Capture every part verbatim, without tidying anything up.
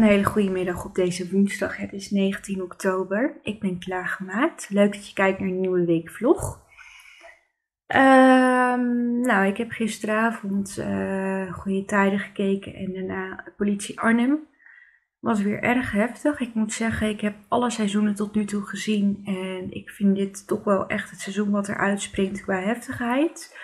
Een hele goede middag op deze woensdag. Het is negentien oktober. Ik ben klaargemaakt. Leuk dat je kijkt naar een nieuwe weekvlog. Um, nou, ik heb gisteravond uh, Goede Tijden gekeken en daarna Politie Arnhem. Was weer erg heftig. Ik moet zeggen, ik heb alle seizoenen tot nu toe gezien en ik vind dit toch wel echt het seizoen wat er uitspringt qua heftigheid.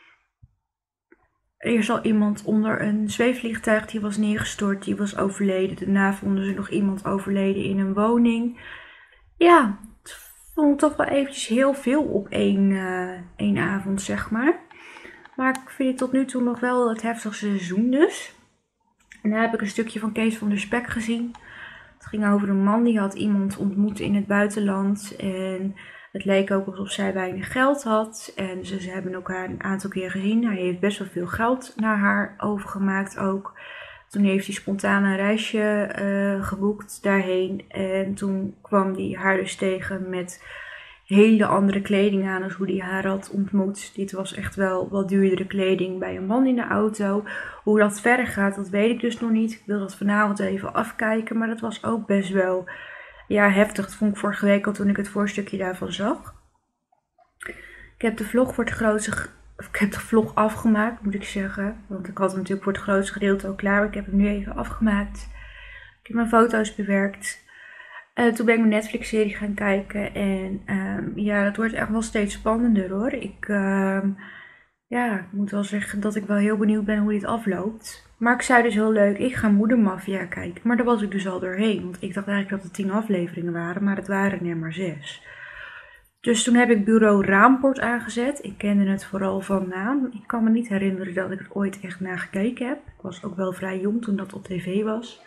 Er zat iemand onder een zweefvliegtuig, die was neergestort, die was overleden. Daarna vonden ze nog iemand overleden in een woning. Ja, het vond toch wel eventjes heel veel op één, uh, één avond, zeg maar. Maar ik vind het tot nu toe nog wel het heftigste seizoen dus. En daar heb ik een stukje van Kees van der Spek gezien. Het ging over een man die had iemand ontmoet in het buitenland en het leek ook alsof zij weinig geld had. En ze, ze hebben elkaar een aantal keer gezien. Hij heeft best wel veel geld naar haar overgemaakt ook. Toen heeft hij spontaan een reisje uh, geboekt daarheen. En toen kwam hij haar dus tegen met hele andere kleding aan als hoe hij haar had ontmoet. Dit was echt wel wat duurdere kleding bij een man in de auto. Hoe dat verder gaat, dat weet ik dus nog niet. Ik wil dat vanavond even afkijken. Maar dat was ook best wel... Ja, heftig. Dat vond ik vorige week al toen ik het voorstukje daarvan zag. Ik heb de vlog voor het grootste... Of ik heb de vlog afgemaakt, moet ik zeggen. Want ik had hem natuurlijk voor het grootste gedeelte al klaar. Maar ik heb hem nu even afgemaakt. Ik heb mijn foto's bewerkt. Uh, toen ben ik mijn Netflix-serie gaan kijken. En um, ja, dat wordt echt wel steeds spannender hoor. Ik, uh, ja, ik moet wel zeggen dat ik wel heel benieuwd ben hoe dit afloopt. Maar ik zei dus heel leuk, ik ga Moedermafia kijken. Maar daar was ik dus al doorheen. Want ik dacht eigenlijk dat het tien afleveringen waren, maar het waren er maar zes. Dus toen heb ik Bureau Raamport aangezet. Ik kende het vooral van naam. Ik kan me niet herinneren dat ik het ooit echt naar gekeken heb. Ik was ook wel vrij jong toen dat op tv was.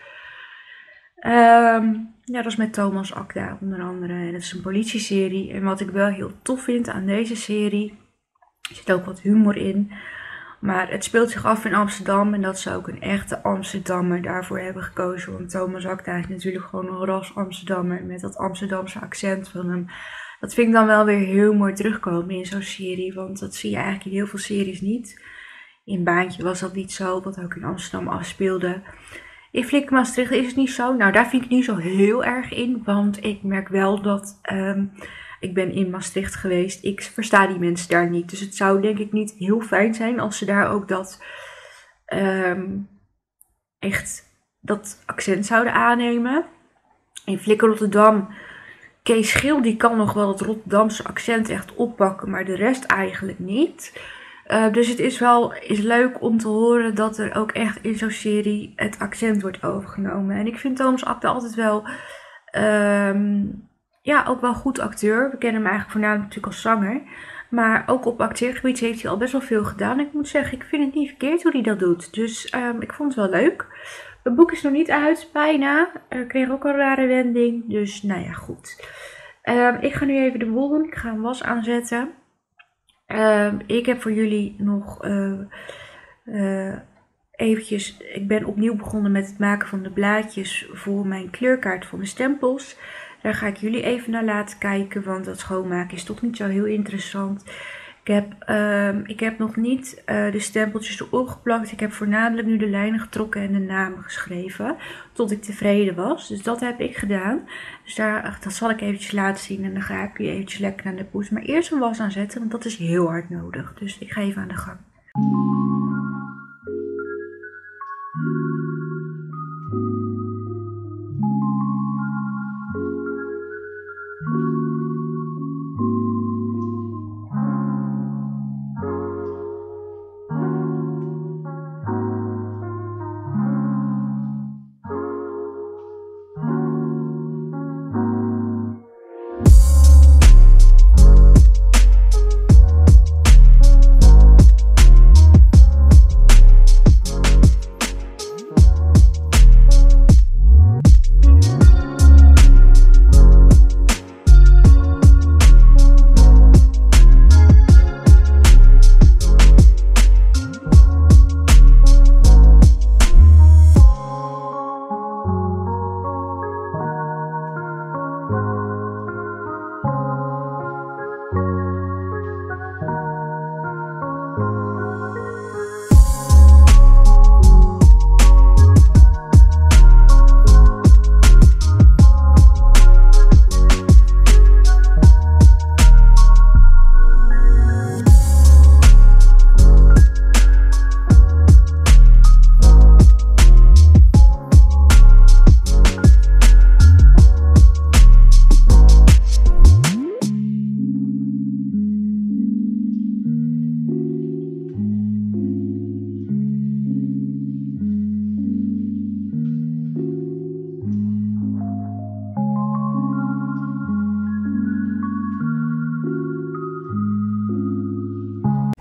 Um, ja, dat is met Thomas Akda onder andere. En het is een politieserie. En wat ik wel heel tof vind aan deze serie, er zit ook wat humor in. Maar het speelt zich af in Amsterdam en dat ze ook een echte Amsterdammer daarvoor hebben gekozen. Want Thomas Akda is natuurlijk gewoon een ras Amsterdammer met dat Amsterdamse accent van hem. Dat vind ik dan wel weer heel mooi terugkomen in zo'n serie, want dat zie je eigenlijk in heel veel series niet. In Baantje was dat niet zo, wat ook in Amsterdam afspeelde. In Flikker Maastricht is het niet zo. Nou, daar vind ik niet zo heel erg in, want ik merk wel dat... Um, Ik ben in Maastricht geweest. Ik versta die mensen daar niet. Dus het zou denk ik niet heel fijn zijn als ze daar ook dat um, echt dat accent zouden aannemen. In Flikker Rotterdam, Kees Geel die kan nog wel het Rotterdamse accent echt oppakken, maar de rest eigenlijk niet. Uh, dus het is wel is leuk om te horen dat er ook echt in zo'n serie het accent wordt overgenomen. En ik vind Thomas Akda altijd wel... Um, Ja, ook wel goed acteur. We kennen hem eigenlijk voornamelijk natuurlijk als zanger. Maar ook op acteergebied heeft hij al best wel veel gedaan. Ik moet zeggen, ik vind het niet verkeerd hoe hij dat doet. Dus um, ik vond het wel leuk. Het boek is nog niet uit, bijna. Ik kreeg ook een rare wending. Dus nou ja, goed. Um, ik ga nu even de boel doen. Ik ga een was aanzetten. Um, ik heb voor jullie nog uh, uh, eventjes... Ik ben opnieuw begonnen met het maken van de blaadjes voor mijn kleurkaart van de stempels. Daar ga ik jullie even naar laten kijken, want dat schoonmaken is toch niet zo heel interessant. Ik heb, um, ik heb nog niet uh, de stempeltjes erop geplakt. Ik heb voornamelijk nu de lijnen getrokken en de namen geschreven, tot ik tevreden was. Dus dat heb ik gedaan. Dus daar, dat zal ik eventjes laten zien en dan ga ik jullie eventjes lekker naar de poes. Maar eerst een was aanzetten, want dat is heel hard nodig. Dus ik ga even aan de gang.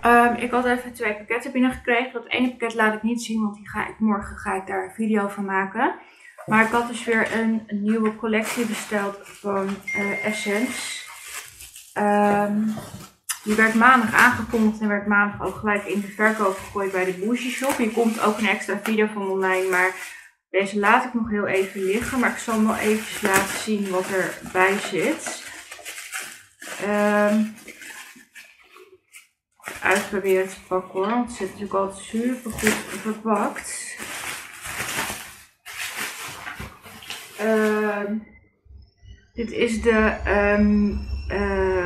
Um, ik had even twee pakketten binnengekregen. Dat ene pakket laat ik niet zien, want die ga ik, morgen ga ik daar een video van maken. Maar ik had dus weer een, een nieuwe collectie besteld van uh, Essence. Um, die werd maandag aangekondigd en werd maandag ook gelijk in de verkoop gegooid bij de Bougie Shop. Hier komt ook een extra video van online, maar deze laat ik nog heel even liggen. Maar ik zal hem wel eventjes laten zien wat erbij zit. Um, uitproberen te pakken hoor, want het zit natuurlijk altijd super goed verpakt. Uh, dit is de um, uh,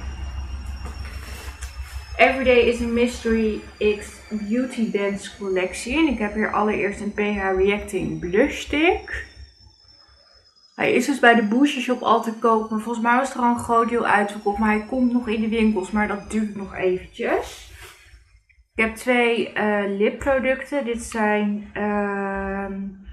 Everyday is a Mystery X Beauty Bands collectie. En ik heb hier allereerst een P H Reacting Blush Stick. Hij is dus bij de Bougie Shop al te koop, maar volgens mij was er al een groot deel uitverkocht. Maar hij komt nog in de winkels, maar dat duurt nog eventjes. Ik heb twee uh, lipproducten. Dit zijn uh,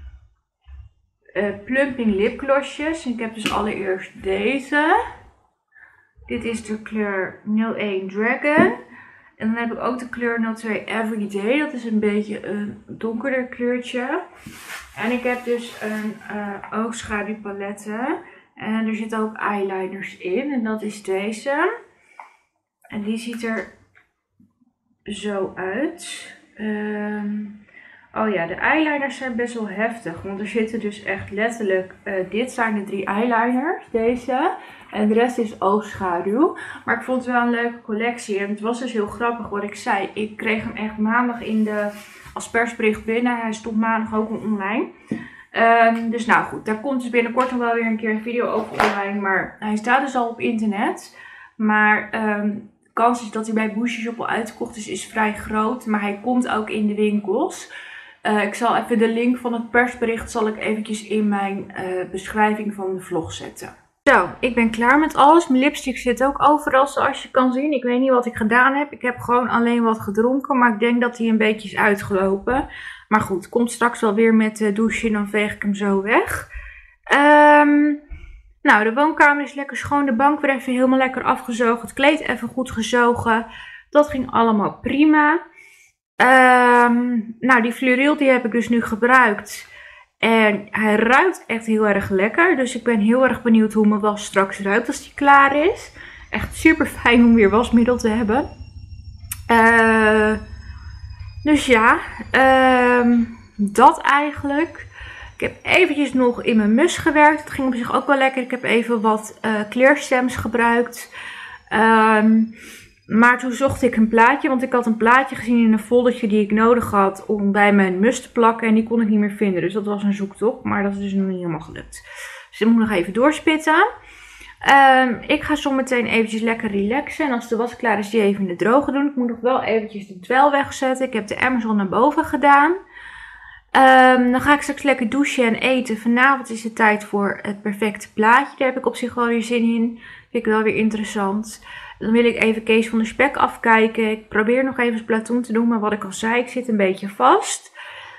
uh, plumping lipglossjes. Ik heb dus allereerst deze. Dit is de kleur nul één Dragon. En dan heb ik ook de kleur nul twee Everyday. Dat is een beetje een donkerder kleurtje. En ik heb dus een uh, oogschaduwpaletten. En er zitten ook eyeliners in. En dat is deze. En die ziet er zo uit. Um, oh ja, de eyeliners zijn best wel heftig. Want er zitten dus echt letterlijk... Uh, dit zijn de drie eyeliners. Deze. En de rest is oogschaduw. Maar ik vond het wel een leuke collectie. En het was dus heel grappig wat ik zei. Ik kreeg hem echt maandag in de... als persbericht binnen. Hij stond maandag ook online. Um, dus nou goed, daar komt dus binnenkort nog wel weer een keer een video over online. Maar hij staat dus al op internet. Maar um, de kans is dat hij bij Bougie Shop al uitgekocht is, is vrij groot. Maar hij komt ook in de winkels. Uh, ik zal even de link van het persbericht zal ik eventjes in mijn uh, beschrijving van de vlog zetten. Zo, ik ben klaar met alles. Mijn lipstick zit ook overal zoals je kan zien. Ik weet niet wat ik gedaan heb. Ik heb gewoon alleen wat gedronken. Maar ik denk dat hij een beetje is uitgelopen. Maar goed, komt straks wel weer met de douche en dan veeg ik hem zo weg. Um, nou, de woonkamer is lekker schoon. De bank weer even helemaal lekker afgezogen. Het kleed even goed gezogen. Dat ging allemaal prima. Um, nou, die fluoreel die heb ik dus nu gebruikt. En hij ruikt echt heel erg lekker. Dus ik ben heel erg benieuwd hoe mijn was straks ruikt als die klaar is. Echt super fijn om weer wasmiddel te hebben. Uh, dus ja, uh, dat eigenlijk. Ik heb eventjes nog in mijn mus gewerkt. Dat ging op zich ook wel lekker. Ik heb even wat uh, kleerstems gebruikt. Um, Maar toen zocht ik een plaatje, want ik had een plaatje gezien in een foldertje die ik nodig had om bij mijn mus te plakken. En die kon ik niet meer vinden, dus dat was een zoektocht. Maar dat is dus nog niet helemaal gelukt. Dus ik moet nog even doorspitten. Um, ik ga zo meteen eventjes lekker relaxen. En als de was klaar is, die even in de droge doen. Ik moet nog wel eventjes de dwel wegzetten. Ik heb de Amazon naar boven gedaan. Um, dan ga ik straks lekker douchen en eten. Vanavond is het tijd voor het perfecte plaatje. Daar heb ik op zich wel weer zin in. Vind ik wel weer interessant. Dan wil ik even Kees van der Spek afkijken. Ik probeer nog even Splatoon te doen. Maar wat ik al zei, ik zit een beetje vast.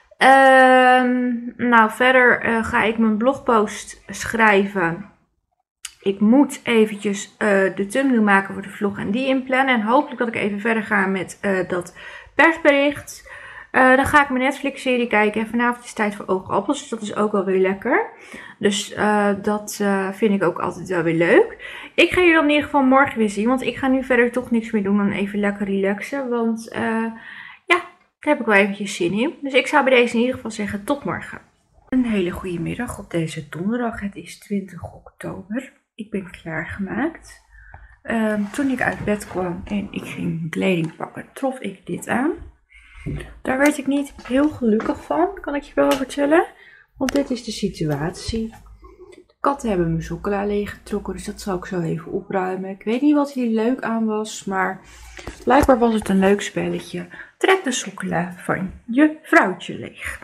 Um, nou, verder uh, ga ik mijn blogpost schrijven. Ik moet eventjes uh, de thumbnail maken voor de vlog en die inplannen. En hopelijk dat ik even verder ga met uh, dat persbericht. Uh, dan ga ik mijn Netflix serie kijken. En vanavond is het tijd voor oogappels. Dus dat is ook wel weer lekker. Dus uh, dat uh, vind ik ook altijd wel weer leuk. Ik ga jullie dan in ieder geval morgen weer zien. Want ik ga nu verder toch niks meer doen dan even lekker relaxen. Want uh, ja, daar heb ik wel eventjes zin in. Dus ik zou bij deze in ieder geval zeggen tot morgen. Een hele goede middag op deze donderdag. Het is twintig oktober. Ik ben klaargemaakt. Um, toen ik uit bed kwam en ik ging kleding pakken, trof ik dit aan. Daar werd ik niet heel gelukkig van, kan ik je wel vertellen. Want dit is de situatie. De katten hebben mijn sokken leeggetrokken, dus dat zal ik zo even opruimen. Ik weet niet wat hier leuk aan was, maar blijkbaar was het een leuk spelletje. Trek de sokken van je vrouwtje leeg.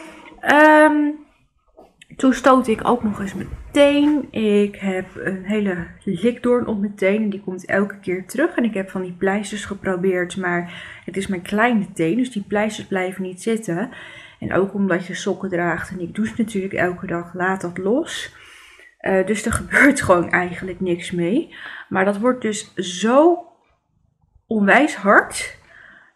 Um, toen stootte ik ook nog eens mijn teen. Ik heb een hele likdoorn op mijn teen en die komt elke keer terug. En ik heb van die pleisters geprobeerd, maar het is mijn kleine teen, dus die pleisters blijven niet zitten. En ook omdat je sokken draagt en ik douche natuurlijk elke dag, laat dat los. Uh, dus er gebeurt gewoon eigenlijk niks mee. Maar dat wordt dus zo onwijs hard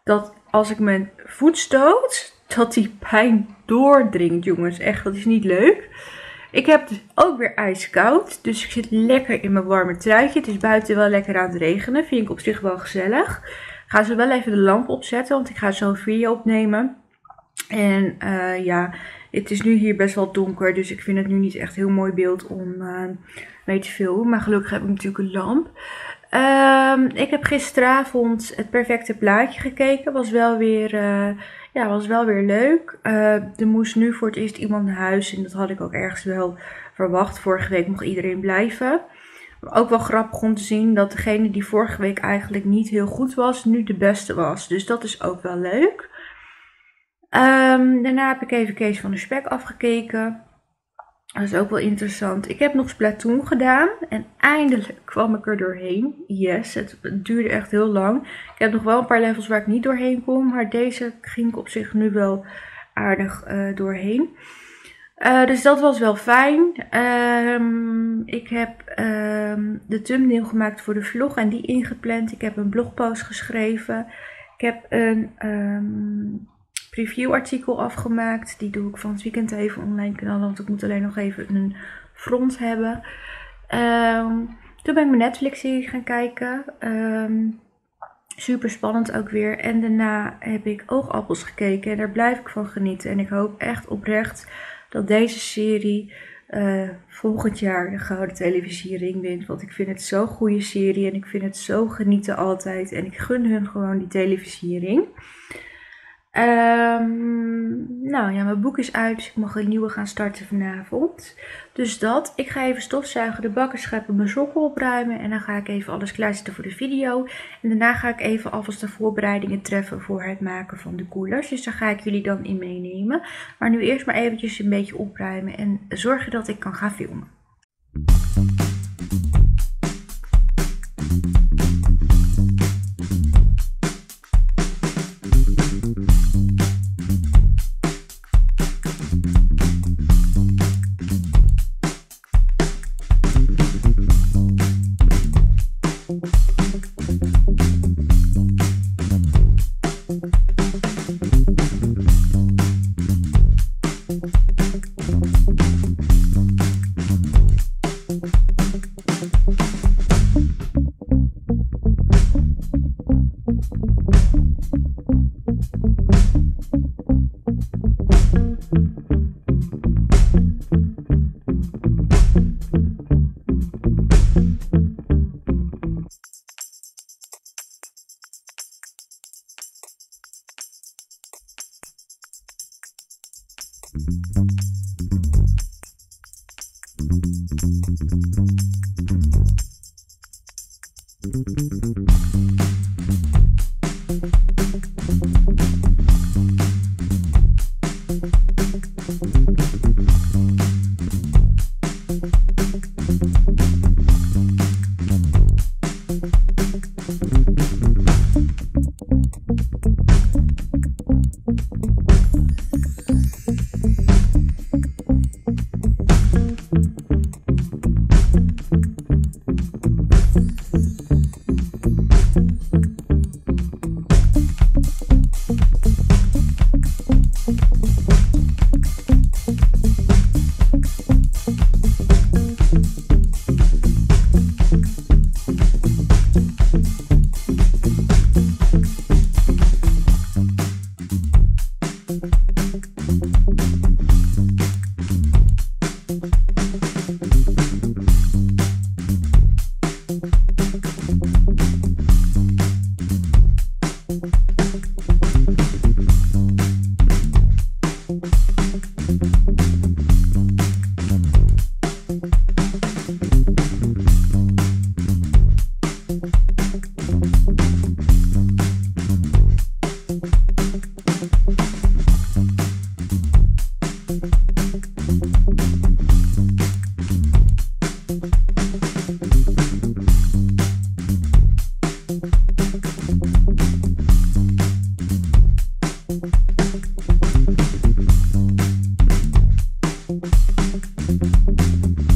dat als ik mijn voet stoot, dat die pijn doordringt, jongens. Echt, dat is niet leuk. Ik heb dus ook weer ijskoud. Dus ik zit lekker in mijn warme truitje. Het is buiten wel lekker aan het regenen. Vind ik op zich wel gezellig. Ik ga zo wel even de lamp opzetten, want ik ga zo een video opnemen. En uh, ja, het is nu hier best wel donker. Dus ik vind het nu niet echt een heel mooi beeld om uh, mee te filmen. Maar gelukkig heb ik natuurlijk een lamp. Um, ik heb gisteravond Het Perfecte Plaatje gekeken. Was wel weer, uh, ja, was wel weer leuk. Uh, er moest nu voor het eerst iemand naar huis. En dat had ik ook ergens wel verwacht. Vorige week mocht iedereen blijven. Maar ook wel grappig om te zien dat degene die vorige week eigenlijk niet heel goed was, nu de beste was. Dus dat is ook wel leuk. Um, daarna heb ik even Kees van der Spek afgekeken. Dat is ook wel interessant. Ik heb nog Splatoon gedaan. En eindelijk kwam ik er doorheen. Yes, het duurde echt heel lang. Ik heb nog wel een paar levels waar ik niet doorheen kom. Maar deze ging ik op zich nu wel aardig uh, doorheen. Uh, dus dat was wel fijn. Um, ik heb um, de thumbnail gemaakt voor de vlog en die ingepland. Ik heb een blogpost geschreven. Ik heb een um, preview artikel afgemaakt. Die doe ik van het weekend even online knallen. Want ik moet alleen nog even een front hebben. Um, toen ben ik mijn Netflix-serie gaan kijken. Um, super spannend ook weer. En daarna heb ik Oogappels gekeken. En daar blijf ik van genieten. En ik hoop echt oprecht dat deze serie uh, volgend jaar de Gouden Televisiering wint. Want ik vind het zo'n goede serie. En ik vind het zo genieten altijd. En ik gun hun gewoon die televisiering. Um, nou ja, mijn boek is uit, dus ik mag een nieuwe gaan starten vanavond. Dus dat. Ik ga even stofzuigen, de bakken scheppen, mijn sokken opruimen. En dan ga ik even alles klaarzetten voor de video. En daarna ga ik even alvast de voorbereidingen treffen voor het maken van de koelers. Dus daar ga ik jullie dan in meenemen. Maar nu eerst maar eventjes een beetje opruimen en zorgen dat ik kan gaan filmen.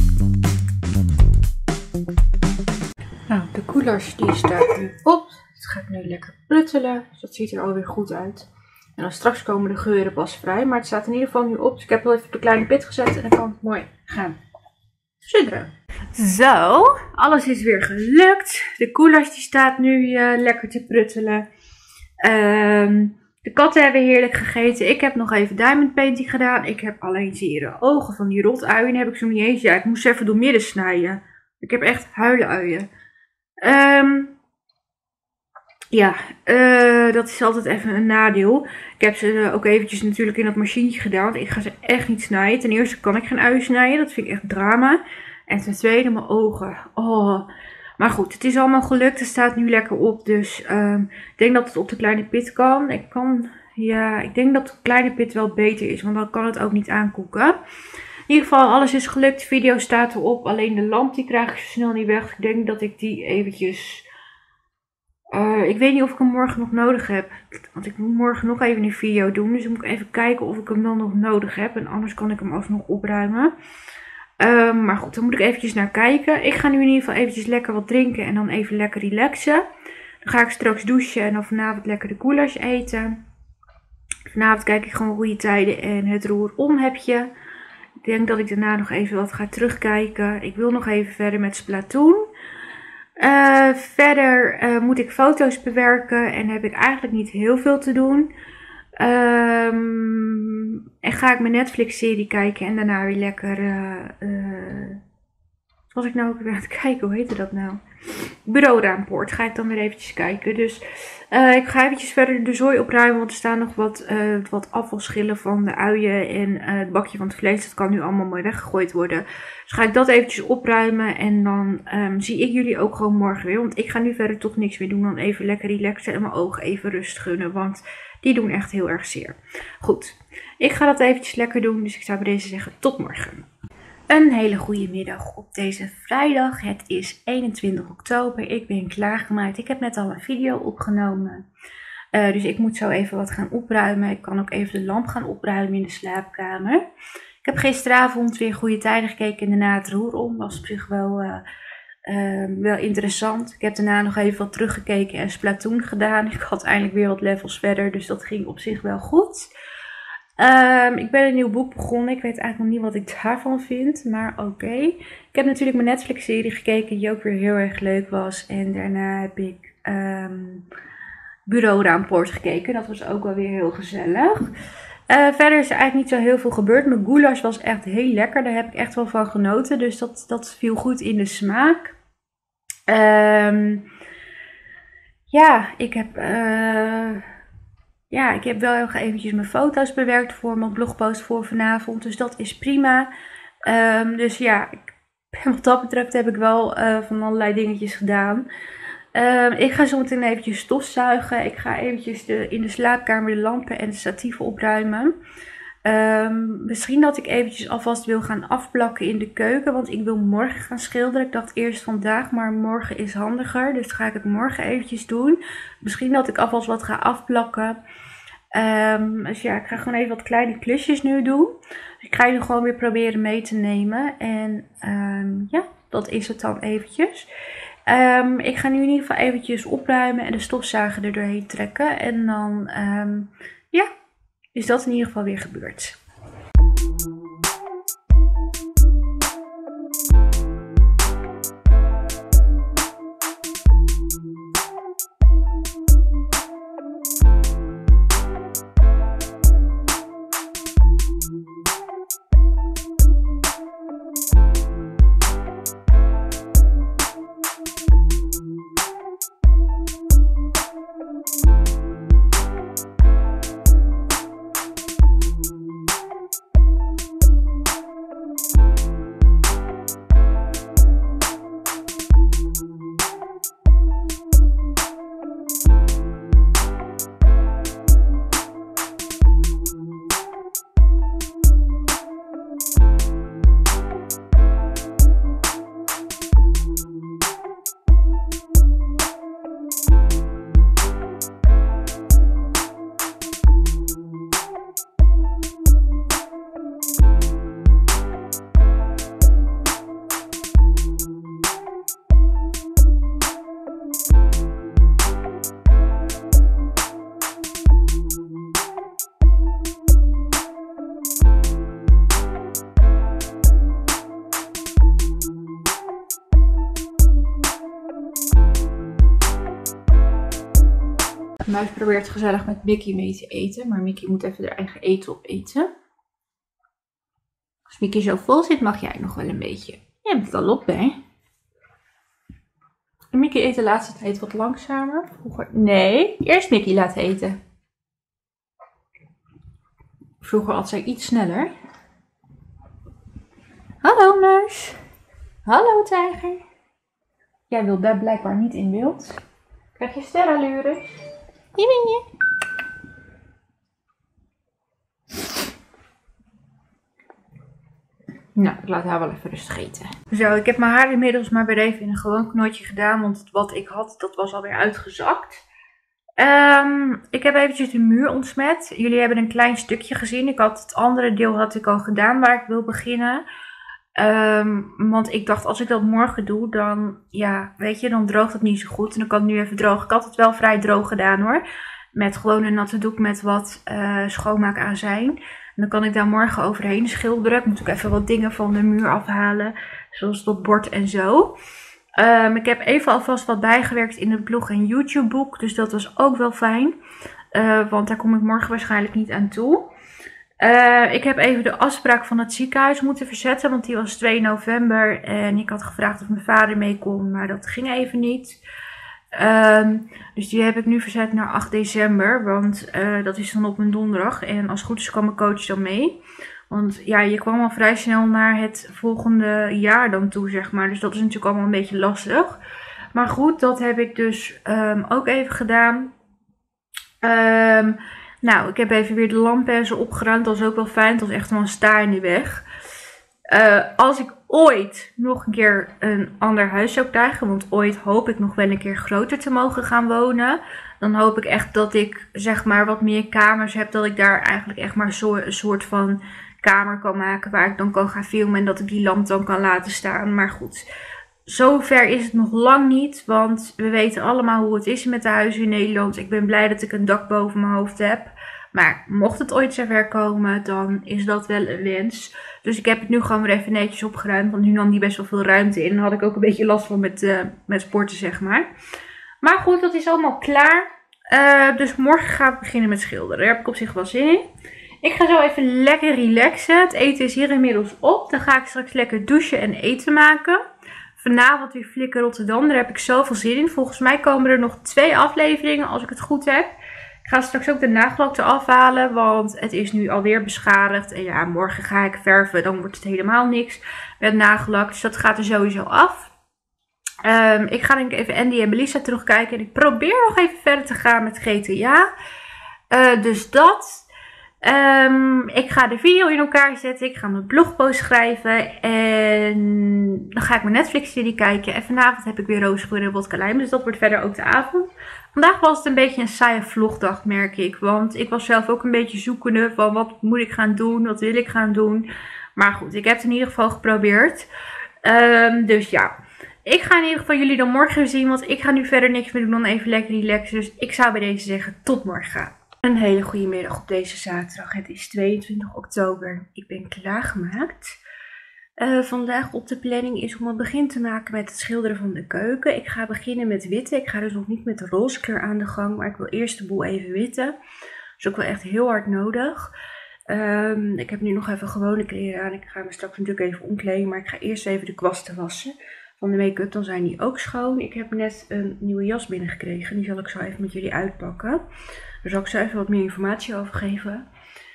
Nou, de koelers die staat nu op. Het ga ik nu lekker pruttelen. Dus dat ziet er alweer goed uit. En dan straks komen de geuren pas vrij. Maar het staat in ieder geval nu op. Dus ik heb wel even op de kleine pit gezet. En dan kan het mooi gaan sudderen. Zo, alles is weer gelukt. De koelers die staat nu uh, lekker te pruttelen. Um, de katten hebben heerlijk gegeten. Ik heb nog even diamond painting gedaan. Ik heb alleen zere ogen van die rotuien. Heb ik zo niet eens. Ja, ik moest ze even door midden snijden. Ik heb echt huilenuien. Um, ja, uh, dat is altijd even een nadeel. Ik heb ze ook eventjes natuurlijk in dat machientje gedaan. Want ik ga ze echt niet snijden. Ten eerste kan ik geen uien snijden. Dat vind ik echt drama. En ten tweede mijn ogen. Oh. Maar goed, het is allemaal gelukt. Het staat nu lekker op. Dus um, ik denk dat het op de kleine pit kan. Ik kan, ja, ik denk dat de kleine pit wel beter is. Want dan kan het ook niet aankoeken. In ieder geval, alles is gelukt. De video staat erop. Alleen de lamp, die krijg ik zo snel niet weg. Ik denk dat ik die eventjes... Uh, ik weet niet of ik hem morgen nog nodig heb. Want ik moet morgen nog even een video doen. Dus dan moet ik even kijken of ik hem dan nog nodig heb. En anders kan ik hem alsnog opruimen. Uh, maar goed, dan moet ik eventjes naar kijken. Ik ga nu in ieder geval eventjes lekker wat drinken. En dan even lekker relaxen. Dan ga ik straks douchen. En dan vanavond lekker de koelers eten. Vanavond kijk ik gewoon goede tijden en het roer om heb je. Ik denk dat ik daarna nog even wat ga terugkijken. Ik wil nog even verder met Splatoon. Uh, verder uh, moet ik foto's bewerken en heb ik eigenlijk niet heel veel te doen. Um, en ga ik mijn Netflix serie kijken en daarna weer lekker... Uh, uh, wat was ik nou ook weer aan het kijken? Hoe heette dat nou? Bureauraamport ga ik dan weer eventjes kijken. Dus uh, ik ga eventjes verder de zooi opruimen. Want er staan nog wat, uh, wat afvalschillen van de uien en uh, het bakje van het vlees. Dat kan nu allemaal mooi weggegooid worden. Dus ga ik dat eventjes opruimen. En dan um, zie ik jullie ook gewoon morgen weer. Want ik ga nu verder toch niks meer doen dan even lekker relaxen en mijn ogen even rust gunnen. Want die doen echt heel erg zeer. Goed, ik ga dat eventjes lekker doen. Dus ik zou bij deze zeggen tot morgen. Een hele goede middag op deze vrijdag. Het is eenentwintig oktober. Ik ben klaargemaakt. Ik heb net al een video opgenomen. Uh, dus ik moet zo even wat gaan opruimen. Ik kan ook even de lamp gaan opruimen in de slaapkamer. Ik heb gisteravond weer goede tijden gekeken en daarna het roer om. Was op zich wel, uh, uh, wel interessant. Ik heb daarna nog even wat teruggekeken en Splatoon gedaan. Ik had eindelijk weer wat levels verder. Dus dat ging op zich wel goed. Um, ik ben een nieuw boek begonnen. Ik weet eigenlijk nog niet wat ik daarvan vind. Maar oké. Okay. Ik heb natuurlijk mijn Netflix serie gekeken. Die ook weer heel erg leuk was. En daarna heb ik um, Bureauraamport gekeken. Dat was ook wel weer heel gezellig. Uh, verder is er eigenlijk niet zo heel veel gebeurd. Mijn goulash was echt heel lekker. Daar heb ik echt wel van genoten. Dus dat, dat viel goed in de smaak. Um, ja, ik heb... Uh, Ja, ik heb wel heel eventjes mijn foto's bewerkt voor mijn blogpost voor vanavond. Dus dat is prima. Um, dus ja, ik, wat dat betreft heb ik wel uh, van allerlei dingetjes gedaan. Um, ik ga zo meteen eventjes stofzuigen. Ik ga eventjes de, in de slaapkamer de lampen en de statieven opruimen. Um, misschien dat ik eventjes alvast wil gaan afplakken in de keuken. Want ik wil morgen gaan schilderen. Ik dacht eerst vandaag, maar morgen is handiger. Dus ga ik het morgen eventjes doen. Misschien dat ik alvast wat ga afplakken. Um, dus ja, ik ga gewoon even wat kleine klusjes nu doen. Dus ik ga jullie gewoon weer proberen mee te nemen. En um, ja, dat is het dan eventjes. Um, ik ga nu in ieder geval eventjes opruimen en de stofzuiger er doorheen trekken. En dan, um, ja, is dat in ieder geval weer gebeurd. muis probeert gezellig met Mickey mee te eten. Maar Mickey moet even haar eigen eten opeten. Als Mickey zo vol zit, mag jij nog wel een beetje. Je bent al op, hè? En Mickey eet de laatste tijd wat langzamer. Vroeger... Nee, eerst Mickey laten eten. Vroeger had zij iets sneller. Hallo muis. Hallo tijger. Jij wil daar blijkbaar niet in beeld. Krijg je sterrenlures? Hier ben je. Nou, ik laat haar wel even rustig eten. Zo, ik heb mijn haar inmiddels maar weer even in een gewoon knotje gedaan. Want wat ik had, dat was alweer uitgezakt. Um, ik heb eventjes de muur ontsmet. Jullie hebben een klein stukje gezien. Ik had het andere deel had ik al gedaan waar ik wil beginnen. Um, want ik dacht, als ik dat morgen doe, dan, ja, weet je, dan droogt het niet zo goed. En dan kan het nu even droog. Ik had het wel vrij droog gedaan hoor. Met gewoon een natte doek met wat uh, schoonmaakazijn. En dan kan ik daar morgen overheen schilderen. Ik moet ook even wat dingen van de muur afhalen. Zoals dat bord en zo. Um, ik heb even alvast wat bijgewerkt in het blog en YouTube boek. Dus dat was ook wel fijn. Uh, want daar kom ik morgen waarschijnlijk niet aan toe. Uh, ik heb even de afspraak van het ziekenhuis moeten verzetten. Want die was twee november. En ik had gevraagd of mijn vader mee kon. Maar dat ging even niet. Um, dus die heb ik nu verzet naar acht december. Want uh, dat is dan op een donderdag. En als het goed is kan mijn coach dan mee. Want ja, je kwam al vrij snel naar het volgende jaar dan toe, zeg maar. Dus dat is natuurlijk allemaal een beetje lastig. Maar goed, dat heb ik dus um, ook even gedaan. Um, nou, ik heb even weer de lampen en zo opgeruimd. Dat was ook wel fijn. Het was echt wel een sta in de weg. Uh, als ik ooit nog een keer een ander huis zou krijgen, want ooit hoop ik nog wel een keer groter te mogen gaan wonen, dan hoop ik echt dat ik zeg maar wat meer kamers heb, dat ik daar eigenlijk echt maar zo, een soort van kamer kan maken waar ik dan kan gaan filmen en dat ik die lamp dan kan laten staan. Maar goed, zover is het nog lang niet, want we weten allemaal hoe het is met de huizen in Nederland. Ik ben blij dat ik een dak boven mijn hoofd heb. Maar mocht het ooit zover komen, dan is dat wel een wens. Dus ik heb het nu gewoon weer even netjes opgeruimd. Want nu nam die best wel veel ruimte in. En had ik ook een beetje last van met, uh, met sporten, zeg maar. Maar goed, dat is allemaal klaar. Uh, dus morgen gaan we beginnen met schilderen. Daar heb ik op zich wel zin in. Ik ga zo even lekker relaxen. Het eten is hier inmiddels op. Dan ga ik straks lekker douchen en eten maken. Vanavond weer Flikker Rotterdam. Daar heb ik zoveel zin in. Volgens mij komen er nog twee afleveringen als ik het goed heb. Ik ga straks ook de nagellak eraf halen, want het is nu alweer beschadigd. En ja, morgen ga ik verven, dan wordt het helemaal niks met nagellak. Dus dat gaat er sowieso af. Um, ik ga denk ik even Andy en Melissa terugkijken. En ik probeer nog even verder te gaan met G T A. Uh, dus dat. Um, ik ga de video in elkaar zetten. Ik ga mijn blogpost schrijven. En dan ga ik mijn Netflix-serie kijken. En vanavond heb ik weer rozengroen en wodka lijm. Dus dat wordt verder ook de avond. Vandaag was het een beetje een saaie vlogdag, merk ik. Want ik was zelf ook een beetje zoekende van wat moet ik gaan doen, wat wil ik gaan doen. Maar goed, ik heb het in ieder geval geprobeerd. Um, dus ja, ik ga in ieder geval jullie dan morgen weer zien. Want ik ga nu verder niks meer doen dan even lekker relaxen. Dus ik zou bij deze zeggen, tot morgen. Een hele goede middag op deze zaterdag. Het is tweeëntwintig oktober. Ik ben klaargemaakt. Uh, vandaag op de planning is om een begin te maken met het schilderen van de keuken. Ik ga beginnen met witte. Ik ga dus nog niet met de roze kleur aan de gang, maar ik wil eerst de boel even witten. Dat is ook wel echt heel hard nodig. Um, ik heb nu nog even gewone kleren aan. Ik ga me straks natuurlijk even omkleden, maar ik ga eerst even de kwasten wassen van de make-up. Dan zijn die ook schoon. Ik heb net een nieuwe jas binnengekregen. Die zal ik zo even met jullie uitpakken. Daar zal ik zo even wat meer informatie over geven.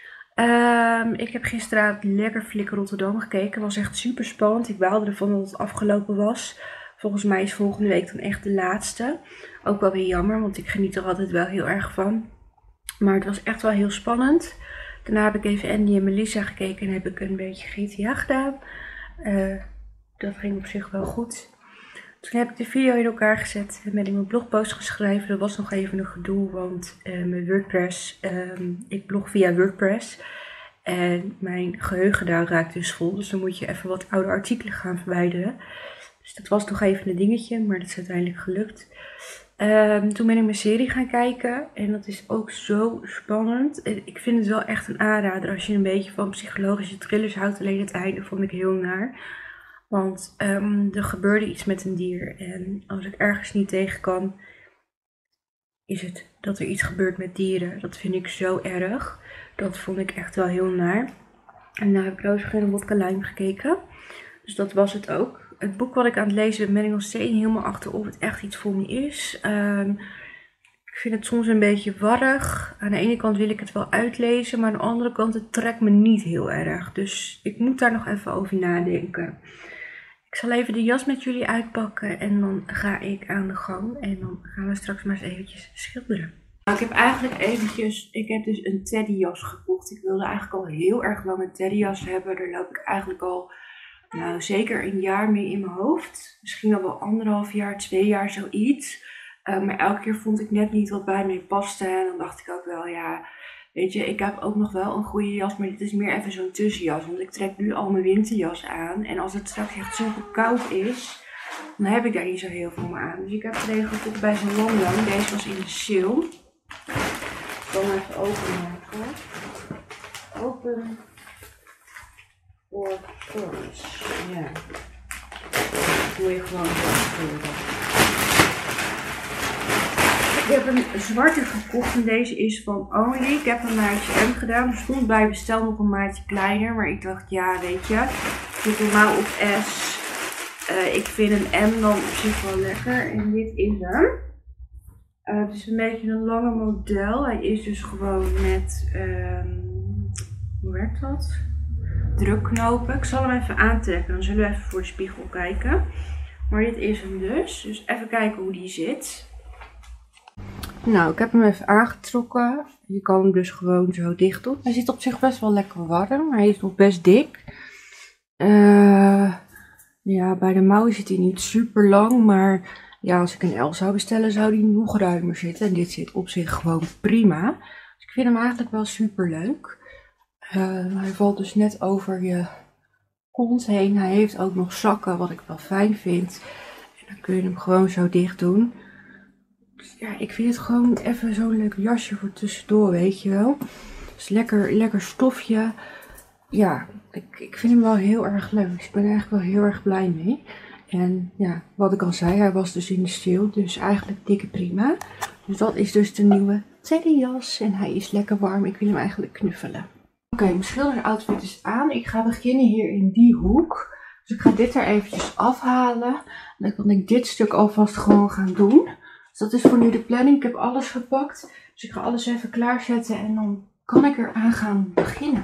Um, ik heb gisteravond lekker Flikker Rotterdam gekeken. Het was echt super spannend. Ik baalde ervan dat het afgelopen was. Volgens mij is volgende week dan echt de laatste. Ook wel weer jammer, want ik geniet er altijd wel heel erg van. Maar het was echt wel heel spannend. Daarna heb ik even Andy en Melissa gekeken en heb ik een beetje G T A gedaan. Uh, dat ging op zich wel goed. Toen heb ik de video in elkaar gezet en ben ik mijn blogpost geschreven. Dat was nog even een gedoe, want uh, mijn WordPress, um, ik blog via WordPress. En mijn geheugen daar raakt dus vol. Dus dan moet je even wat oude artikelen gaan verwijderen. Dus dat was nog even een dingetje, maar dat is uiteindelijk gelukt. Um, toen ben ik mijn serie gaan kijken en dat is ook zo spannend. Ik vind het wel echt een aanrader als je een beetje van psychologische thrillers houdt. Alleen het einde vond ik heel naar. Want um, er gebeurde iets met een dier en als ik ergens niet tegen kan, is het dat er iets gebeurt met dieren. Dat vind ik zo erg. Dat vond ik echt wel heel naar. En daarna heb ik Roosgeur en Wodka Lime gekeken. Dus dat was het ook. Het boek wat ik aan het lezen ben, ben ik nog steeds niet helemaal achter of het echt iets voor me is. Um, ik vind het soms een beetje warrig. Aan de ene kant wil ik het wel uitlezen, maar aan de andere kant het trekt me niet heel erg. Dus ik moet daar nog even over nadenken. Ik zal even de jas met jullie uitpakken en dan ga ik aan de gang. En dan gaan we straks maar eens eventjes schilderen. Nou, ik heb eigenlijk eventjes, ik heb dus een teddyjas gekocht. Ik wilde eigenlijk al heel erg lang een teddyjas hebben. Daar loop ik eigenlijk al, nou zeker een jaar mee in mijn hoofd. Misschien al wel anderhalf jaar, twee jaar zoiets. Uh, maar elke keer vond ik net niet wat bij mij paste. En dan dacht ik ook wel, ja, weet je, ik heb ook nog wel een goede jas. Maar dit is meer even zo'n tussenjas. Want ik trek nu al mijn winterjas aan. En als het straks echt super koud is, dan heb ik daar niet zo heel veel meer aan. Dus ik heb geregeld tot bij zo'n London. Deze was in de sale. Ik zal hem even openmaken. Open for choice. Ja. Dat doe je gewoon zo. Ik heb een zwarte gekocht en deze is van Only. Ik heb een maatje M gedaan. Er stond bij bestel nog een maatje kleiner. Maar ik dacht, ja, weet je, ik zit normaal op S. Uh, ik vind een M dan op zich wel lekker. En dit is hem. Uh, het is een beetje een lange model. Hij is dus gewoon met, um, hoe werkt dat? Drukknopen. Ik zal hem even aantrekken. Dan zullen we even voor de spiegel kijken. Maar dit is hem dus. Dus even kijken hoe die zit. Nou, ik heb hem even aangetrokken. Je kan hem dus gewoon zo dicht doen. Hij zit op zich best wel lekker warm. Hij is nog best dik. Uh, ja, bij de mouw zit hij niet super lang. Maar ja, als ik een L zou bestellen, zou die nog ruimer zitten. En dit zit op zich gewoon prima. Dus ik vind hem eigenlijk wel super leuk. Uh, hij valt dus net over je kont heen. Hij heeft ook nog zakken, wat ik wel fijn vind. En dan kun je hem gewoon zo dicht doen. Dus ja, ik vind het gewoon even zo'n leuk jasje voor tussendoor, weet je wel. Dus lekker, lekker stofje. Ja, ik, ik vind hem wel heel erg leuk. Dus ik ben er eigenlijk wel heel erg blij mee. En ja, wat ik al zei, hij was dus in de sale. Dus eigenlijk dikke prima. Dus dat is dus de nieuwe teddyjas. En hij is lekker warm. Ik wil hem eigenlijk knuffelen. Oké, okay, mijn schilderoutfit is aan. Ik ga beginnen hier in die hoek. Dus ik ga dit er eventjes afhalen. Dan kan ik dit stuk alvast gewoon gaan doen. Dus dat is voor nu de planning. Ik heb alles gepakt. Dus ik ga alles even klaarzetten. En dan kan ik eraan gaan beginnen.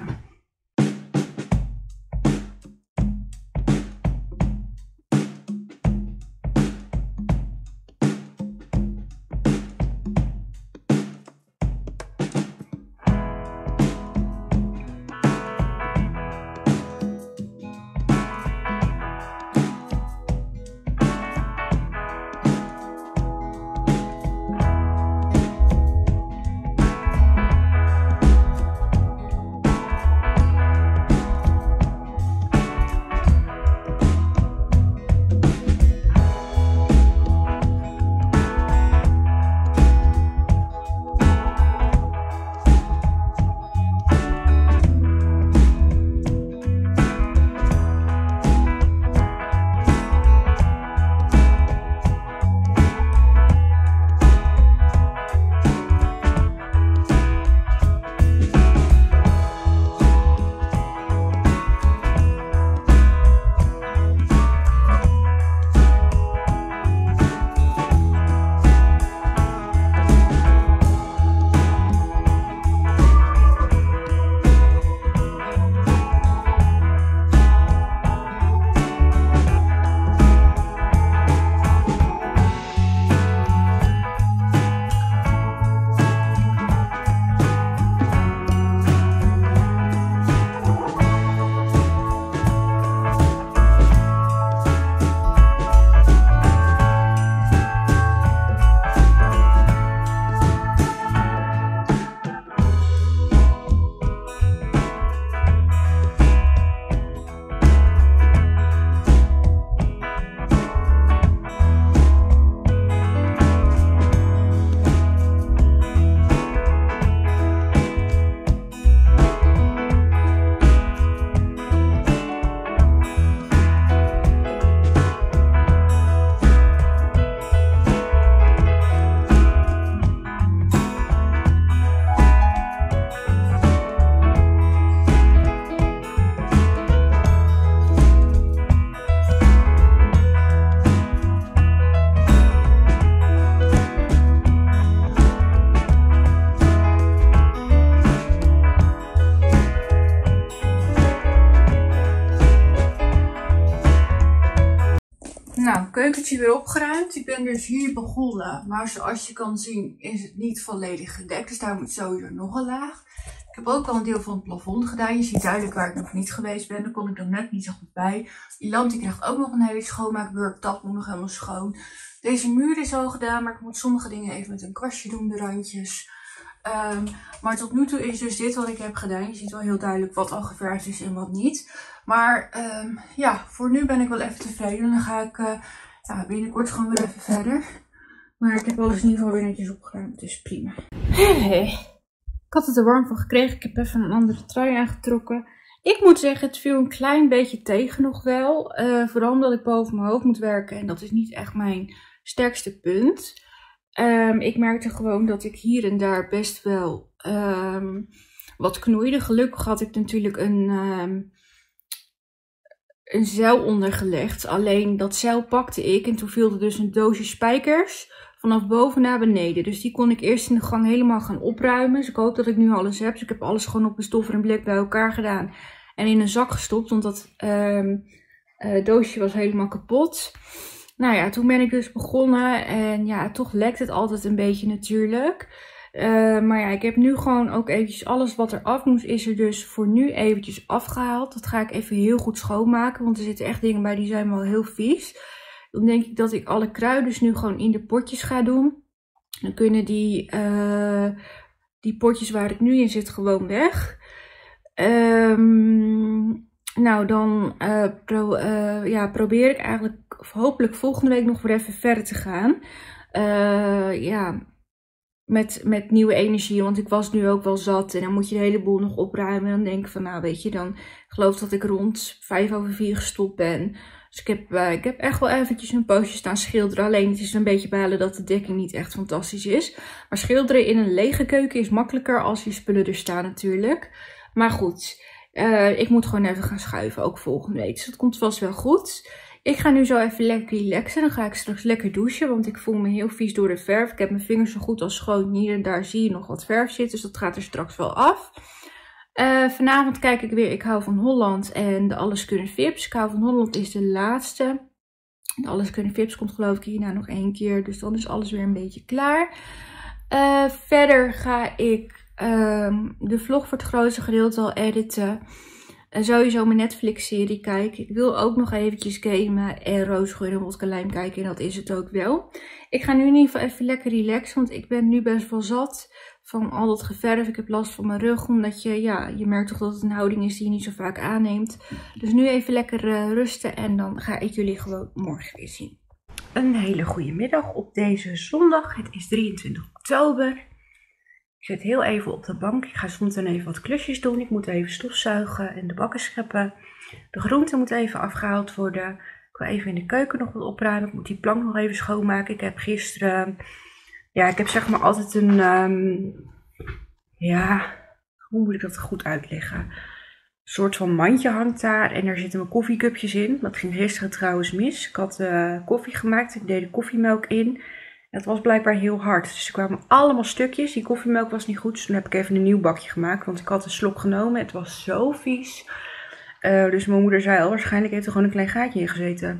keukentje weer opgeruimd. Ik ben dus hier begonnen, maar zoals je kan zien is het niet volledig gedekt. Dus daar moet sowieso nog een laag. Ik heb ook al een deel van het plafond gedaan. Je ziet duidelijk waar ik nog niet geweest ben. Daar kon ik dan net niet zo goed bij. Die lamp die krijgt ook nog een hele schoonmaakbeurt. Dat moet nog helemaal schoon. Deze muur is al gedaan, maar ik moet sommige dingen even met een kwastje doen, de randjes. Um, maar tot nu toe is dus dit wat ik heb gedaan. Je ziet wel heel duidelijk wat al geverfd is en wat niet. Maar um, ja, voor nu ben ik wel even tevreden. Dan ga ik uh, ja, binnenkort gewoon weer even verder. Maar ik heb alles in ieder geval weer netjes opgeruimd, dus prima. Hey. Ik had het er warm van gekregen. Ik heb even een andere trui aangetrokken. Ik moet zeggen, het viel een klein beetje tegen nog wel. Uh, vooral omdat ik boven mijn hoofd moet werken. En dat is niet echt mijn sterkste punt. Um, ik merkte gewoon dat ik hier en daar best wel um, wat knoeide. Gelukkig had ik natuurlijk een, um, een zeil ondergelegd. Alleen dat zeil pakte ik en toen viel er dus een doosje spijkers vanaf boven naar beneden. Dus die kon ik eerst in de gang helemaal gaan opruimen. Dus ik hoop dat ik nu alles heb. Dus ik heb alles gewoon op een stoffer en blik bij elkaar gedaan. En in een zak gestopt, want dat um, uh, doosje was helemaal kapot. Nou ja, toen ben ik dus begonnen en ja, toch lekt het altijd een beetje natuurlijk. Uh, maar ja, ik heb nu gewoon ook eventjes alles wat er af moest, is er dus voor nu eventjes afgehaald. Dat ga ik even heel goed schoonmaken, want er zitten echt dingen bij die zijn wel heel vies. Dan denk ik dat ik alle kruiden nu gewoon in de potjes ga doen. Dan kunnen die, uh, die potjes waar het nu in zit gewoon weg. Um, nou, dan uh, pro, uh, ja, probeer ik eigenlijk hopelijk volgende week nog weer even verder te gaan. Uh, ja, met, met nieuwe energie, want ik was nu ook wel zat. En dan moet je de hele boel nog opruimen. En dan denk ik van, nou weet je, dan geloof dat ik rond vijf over vier gestopt ben. Dus ik heb, uh, ik heb echt wel eventjes een poosje staan schilderen. Alleen het is een beetje balen dat de dekking niet echt fantastisch is. Maar schilderen in een lege keuken is makkelijker als je spullen er staan natuurlijk. Maar goed, uh, ik moet gewoon even gaan schuiven, ook volgende week. Dus dat komt vast wel goed. Ik ga nu zo even lekker relaxen. Dan ga ik straks lekker douchen, want ik voel me heel vies door de verf. Ik heb mijn vingers zo goed als schoon. Hier en daar zie je nog wat verf zitten, dus dat gaat er straks wel af. Uh, vanavond kijk ik weer Ik hou van Holland en de Alles kunnen Vips. Ik hou van Holland is de laatste. De Alles kunnen Vips komt geloof ik hierna nog één keer, dus dan is alles weer een beetje klaar. Uh, verder ga ik um, de vlog voor het grootste gedeelte al editen. En sowieso mijn Netflix-serie kijken. Ik wil ook nog eventjes gamen en roosgeur en wodka lijm kijken. En dat is het ook wel. Ik ga nu in ieder geval even lekker relaxen. Want ik ben nu best wel zat van al dat geverf. Ik heb last van mijn rug. Omdat je, ja, je merkt toch dat het een houding is die je niet zo vaak aanneemt. Dus nu even lekker uh, rusten. En dan ga ik jullie gewoon morgen weer zien. Een hele goede middag op deze zondag. Het is drieëntwintig oktober. Ik zit heel even op de bank. Ik ga soms dan even wat klusjes doen. Ik moet even stofzuigen en de bakken scheppen. De groenten moet even afgehaald worden. Ik wil even in de keuken nog wat opruimen. Ik moet die plank nog even schoonmaken. Ik heb gisteren... Ja, ik heb zeg maar altijd een... Um, ja, hoe moet ik dat goed uitleggen? Een soort van mandje hangt daar. En daar zitten mijn koffiecupjes in. Dat ging gisteren trouwens mis. Ik had uh, koffie gemaakt. Ik deed de koffiemelk in. Het was blijkbaar heel hard. Dus er kwamen allemaal stukjes. Die koffiemelk was niet goed. Dus toen heb ik even een nieuw bakje gemaakt. Want ik had een slok genomen. Het was zo vies. Uh, dus mijn moeder zei al, waarschijnlijk heeft er gewoon een klein gaatje in gezeten.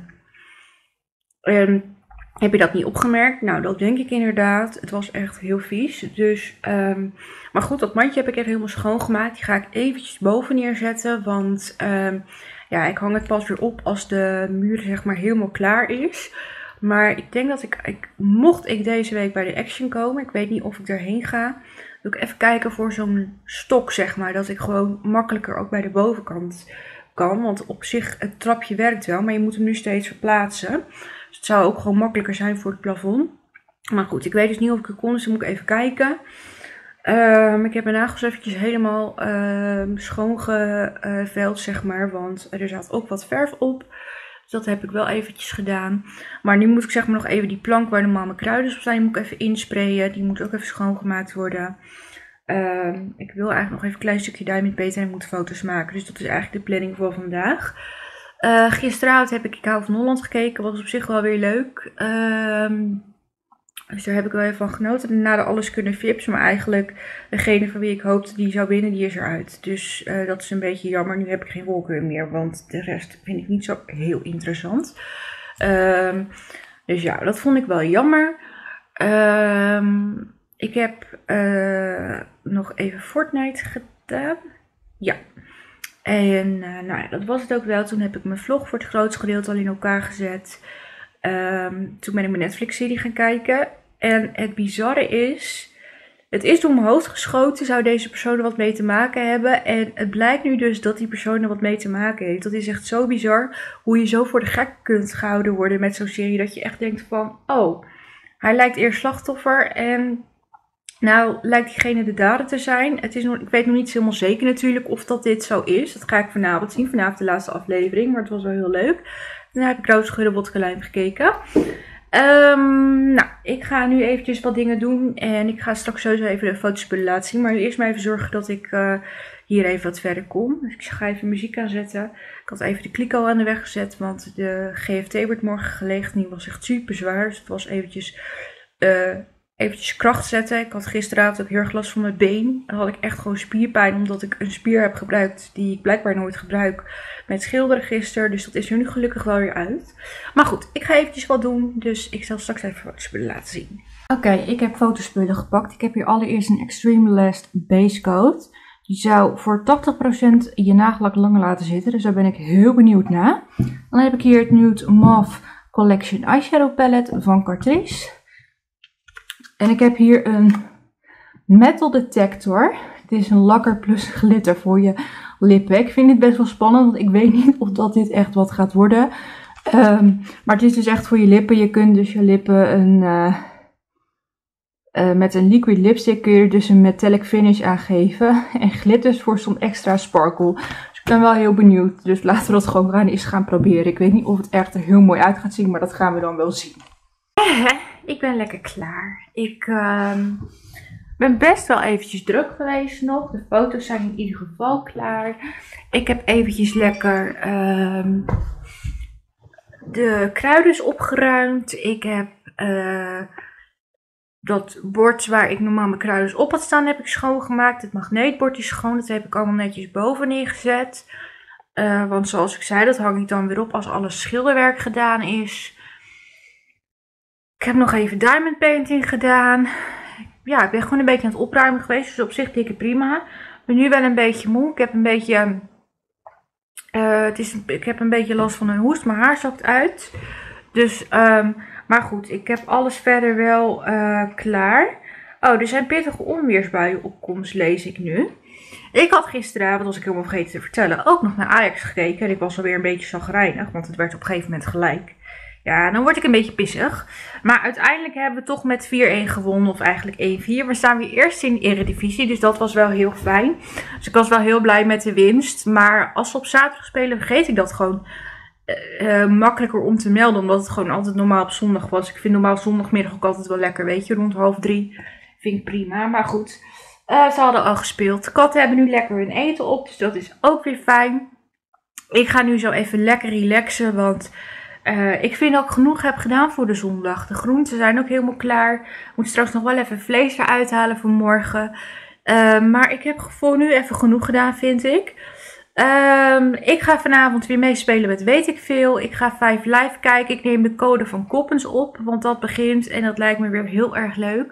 Um, heb je dat niet opgemerkt? Nou, dat denk ik inderdaad. Het was echt heel vies. Dus, um, maar goed, dat mandje heb ik even helemaal schoongemaakt. Die ga ik eventjes boven neerzetten. Want um, ja, ik hang het pas weer op als de muur zeg maar helemaal klaar is. Maar ik denk dat ik, ik, mocht ik deze week bij de Action komen, ik weet niet of ik daarheen ga, wil ik even kijken voor zo'n stok, zeg maar, dat ik gewoon makkelijker ook bij de bovenkant kan. Want op zich, het trapje werkt wel, maar je moet hem nu steeds verplaatsen. Dus het zou ook gewoon makkelijker zijn voor het plafond. Maar goed, ik weet dus niet of ik er kon, dus dan moet ik even kijken. Um, ik heb mijn nagels eventjes helemaal uh, schoongeveld, zeg maar, want er zat ook wat verf op. Dus dat heb ik wel eventjes gedaan. Maar nu moet ik zeg maar nog even die plank waar normaal mijn kruiden op zijn, die moet ik even insprayen. Die moet ook even schoongemaakt worden. Uh, ik wil eigenlijk nog even een klein stukje duim met Peter en ik moet foto's maken. Dus dat is eigenlijk de planning voor vandaag. Uh, gisteravond heb ik Ik hou van Holland gekeken. Was op zich wel weer leuk. Uh, dus daar heb ik wel even van genoten. Daarna de Alles kunnen Vips. Maar eigenlijk degene van wie ik hoopte die zou winnen, die is eruit. Dus uh, dat is een beetje jammer. Nu heb ik geen voorkeur meer. Want de rest vind ik niet zo heel interessant. Um, dus ja, dat vond ik wel jammer. Um, ik heb uh, nog even Fortnite gedaan. Ja. En uh, nou ja, dat was het ook wel. Toen heb ik mijn vlog voor het grootste gedeelte al in elkaar gezet. Um, toen ben ik mijn Netflix-serie gaan kijken. En het bizarre is, het is door mijn hoofd geschoten, zou deze persoon er wat mee te maken hebben. En het blijkt nu dus dat die persoon er wat mee te maken heeft. Dat is echt zo bizar, hoe je zo voor de gek kunt gehouden worden met zo'n serie. Dat je echt denkt van, oh, hij lijkt eerst slachtoffer en nou lijkt diegene de dader te zijn. Het is nog, ik weet nog niet helemaal zeker natuurlijk of dat dit zo is. Dat ga ik vanavond zien, vanavond de laatste aflevering. Maar het was wel heel leuk. Daarna heb ik Roos Schudde Botkelijn gekeken. Um, nou, ik ga nu eventjes wat dingen doen en ik ga straks sowieso even de fotospullen laten zien. Maar eerst maar even zorgen dat ik uh, hier even wat verder kom. Dus ik ga even muziek aanzetten. Ik had even de kliko aan de weg gezet, want de G F T werd morgen gelegd. Die was echt super zwaar, dus het was eventjes, uh, eventjes kracht zetten. Ik had gisteravond ook heel erg last van mijn been. Dan had ik echt gewoon spierpijn, omdat ik een spier heb gebruikt die ik blijkbaar nooit gebruik met schilderen gisteren. Dus dat is er nu gelukkig wel weer uit. Maar goed, ik ga eventjes wat doen. Dus ik zal straks even fotospullen laten zien. Oké, okay, ik heb fotospullen gepakt. Ik heb hier allereerst een Extreme Last Base Coat. Die zou voor tachtig procent je nagellak langer laten zitten. Dus daar ben ik heel benieuwd naar. Dan heb ik hier het Nude Mauve Collection Eyeshadow Palette van Catrice. En ik heb hier een Metal Detector. Het is een lakker plus glitter voor je lippen. Ik vind dit best wel spannend, want ik weet niet of dat dit echt wat gaat worden. Um, maar het is dus echt voor je lippen. Je kunt dus je lippen een, uh, uh, met een liquid lipstick kun je er dus een metallic finish aan geven. En glitters voor zo'n extra sparkle. Dus ik ben wel heel benieuwd. Dus laten we dat gewoon gaan eens gaan proberen. Ik weet niet of het echt er heel mooi uit gaat zien, maar dat gaan we dan wel zien. Ik ben lekker klaar. Ik uh, ben best wel eventjes druk geweest nog. De foto's zijn in ieder geval klaar. Ik heb eventjes lekker uh, de kruiden opgeruimd. Ik heb uh, dat bord waar ik normaal mijn kruiden op had staan, heb ik schoongemaakt. Het magneetbord is schoon. Dat heb ik allemaal netjes boven neergezet. Uh, want zoals ik zei, dat hang ik dan weer op als alles schilderwerk gedaan is. Ik heb nog even diamond painting gedaan. Ja, ik ben gewoon een beetje aan het opruimen geweest. Dus op zich dikke prima. Ik ben nu wel een beetje moe. Ik heb een beetje, uh, het is, ik heb een beetje last van een hoest. Mijn haar zakt uit. Dus, um, maar goed. Ik heb alles verder wel uh, klaar. Oh, er zijn pittige onweersbuien op komst, lees ik nu. Ik had gisteravond, als ik helemaal vergeten te vertellen, ook nog naar Ajax gekeken. En ik was alweer een beetje chagrijnig, want het werd op een gegeven moment gelijk. Ja, dan word ik een beetje pissig. Maar uiteindelijk hebben we toch met vier-een gewonnen. Of eigenlijk één-vier. We staan weer eerst in de Eredivisie. Dus dat was wel heel fijn. Dus ik was wel heel blij met de winst. Maar als we op zaterdag spelen, vergeet ik dat gewoon uh, uh, makkelijker om te melden. Omdat het gewoon altijd normaal op zondag was. Ik vind normaal zondagmiddag ook altijd wel lekker. Weet je, rond half drie. Vind ik prima. Maar goed, uh, ze hadden al gespeeld. De katten hebben nu lekker hun eten op. Dus dat is ook weer fijn. Ik ga nu zo even lekker relaxen. Want Uh, ik vind dat ik genoeg heb gedaan voor de zondag. De groenten zijn ook helemaal klaar. Ik moet straks nog wel even vlees eruit halen voor morgen. Uh, maar ik heb voor nu even genoeg gedaan, vind ik. Um, ik ga vanavond weer meespelen met Weet ik Veel. Ik ga vijf live kijken. Ik neem de code van Koppens op, want dat begint. En dat lijkt me weer heel erg leuk.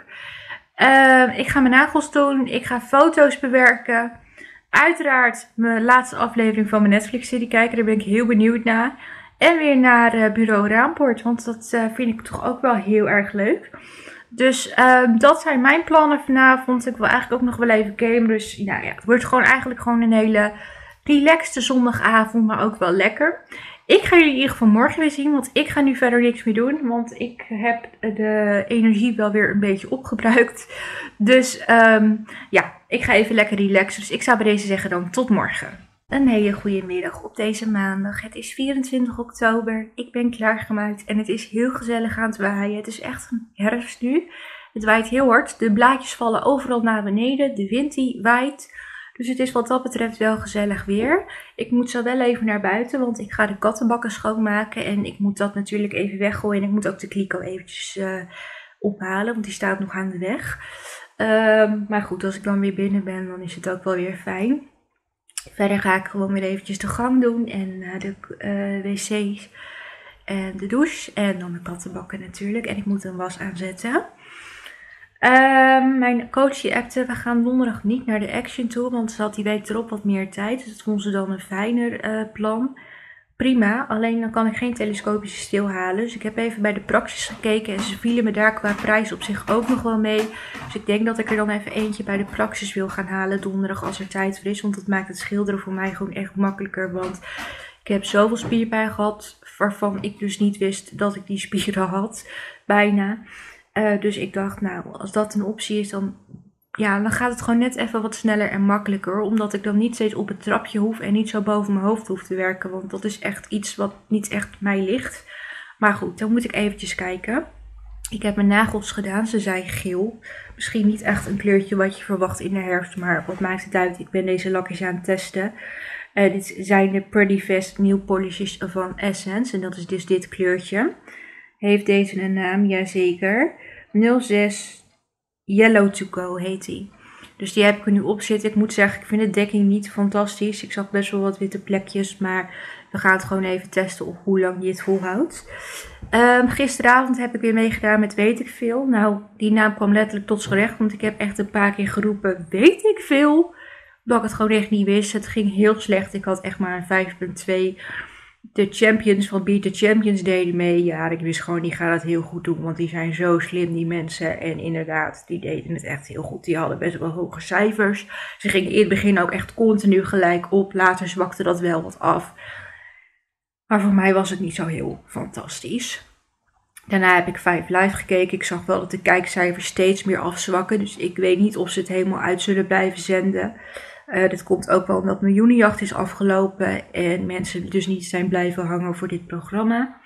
Uh, ik ga mijn nagels doen. Ik ga foto's bewerken. Uiteraard mijn laatste aflevering van mijn Netflix-serie kijken. Daar ben ik heel benieuwd naar. En weer naar uh, Bureau Raampoort, want dat uh, vind ik toch ook wel heel erg leuk. Dus uh, dat zijn mijn plannen vanavond. Ik wil eigenlijk ook nog wel even gamen. Dus nou ja, het wordt gewoon eigenlijk gewoon een hele relaxte zondagavond, maar ook wel lekker. Ik ga jullie in ieder geval morgen weer zien, want ik ga nu verder niks meer doen. Want ik heb de energie wel weer een beetje opgebruikt. Dus um, ja, ik ga even lekker relaxen. Dus ik zou bij deze zeggen dan tot morgen. Een hele goede middag op deze maandag. Het is vierentwintig oktober. Ik ben klaargemaakt en het is heel gezellig aan het waaien. Het is echt een herfst nu. Het waait heel hard. De blaadjes vallen overal naar beneden. De wind die waait. Dus het is wat dat betreft wel gezellig weer. Ik moet zo wel even naar buiten, want ik ga de kattenbakken schoonmaken. En ik moet dat natuurlijk even weggooien. En ik moet ook de kliko eventjes uh, ophalen, want die staat nog aan de weg. Uh, maar goed, als ik dan weer binnen ben, dan is het ook wel weer fijn. Verder ga ik gewoon weer eventjes de gang doen en uh, de uh, wc's. en de douche en dan de kattenbakken natuurlijk. En ik moet een was aanzetten. Uh, mijn coach die appte, we gaan donderdag niet naar de Action toe, want ze had die week erop wat meer tijd. Dus dat vond ze dan een fijner uh, plan. Prima, alleen dan kan ik geen telescopische stil halen. Dus ik heb even bij de Praxis gekeken en ze vielen me daar qua prijs op zich ook nog wel mee. Dus ik denk dat ik er dan even eentje bij de Praxis wil gaan halen donderdag als er tijd voor is. Want dat maakt het schilderen voor mij gewoon echt makkelijker. Want ik heb zoveel spierpijn gehad waarvan ik dus niet wist dat ik die spieren had. Bijna. Uh, dus ik dacht, nou, als dat een optie is, dan, ja, dan gaat het gewoon net even wat sneller en makkelijker. Omdat ik dan niet steeds op het trapje hoef en niet zo boven mijn hoofd hoef te werken. Want dat is echt iets wat niet echt mij ligt. Maar goed, dan moet ik eventjes kijken. Ik heb mijn nagels gedaan, ze zijn geel. Misschien niet echt een kleurtje wat je verwacht in de herfst, maar wat maakt het uit? Ik ben deze lakjes aan het testen. Uh, dit zijn de Pretty Fast Nail Polishes van Essence en dat is dus dit kleurtje. Heeft deze een naam? Jazeker. nul zes Yellow to Go heet die. Dus die heb ik er nu op zitten. Ik moet zeggen, ik vind de dekking niet fantastisch. Ik zag best wel wat witte plekjes. Maar we gaan het gewoon even testen op hoe lang die het volhoudt. Um, gisteravond heb ik weer meegedaan met Weet ik Veel. Nou, die naam kwam letterlijk tot z'n recht. Want ik heb echt een paar keer geroepen, weet ik veel. Dat ik het gewoon echt niet wist. Het ging heel slecht. Ik had echt maar een vijf komma twee. De champions van Beat the Champions deden mee. Ja, ik wist gewoon, die gaan het heel goed doen. Want die zijn zo slim, die mensen. En inderdaad, die deden het echt heel goed. Die hadden best wel hoge cijfers. Ze gingen in het begin ook echt continu gelijk op. Later zwakte dat wel wat af. Maar voor mij was het niet zo heel fantastisch. Daarna heb ik Five Live gekeken. Ik zag wel dat de kijkcijfers steeds meer afzwakken. Dus ik weet niet of ze het helemaal uit zullen blijven zenden. Uh, dit komt ook wel omdat miljoenenjacht is afgelopen en mensen dus niet zijn blijven hangen voor dit programma.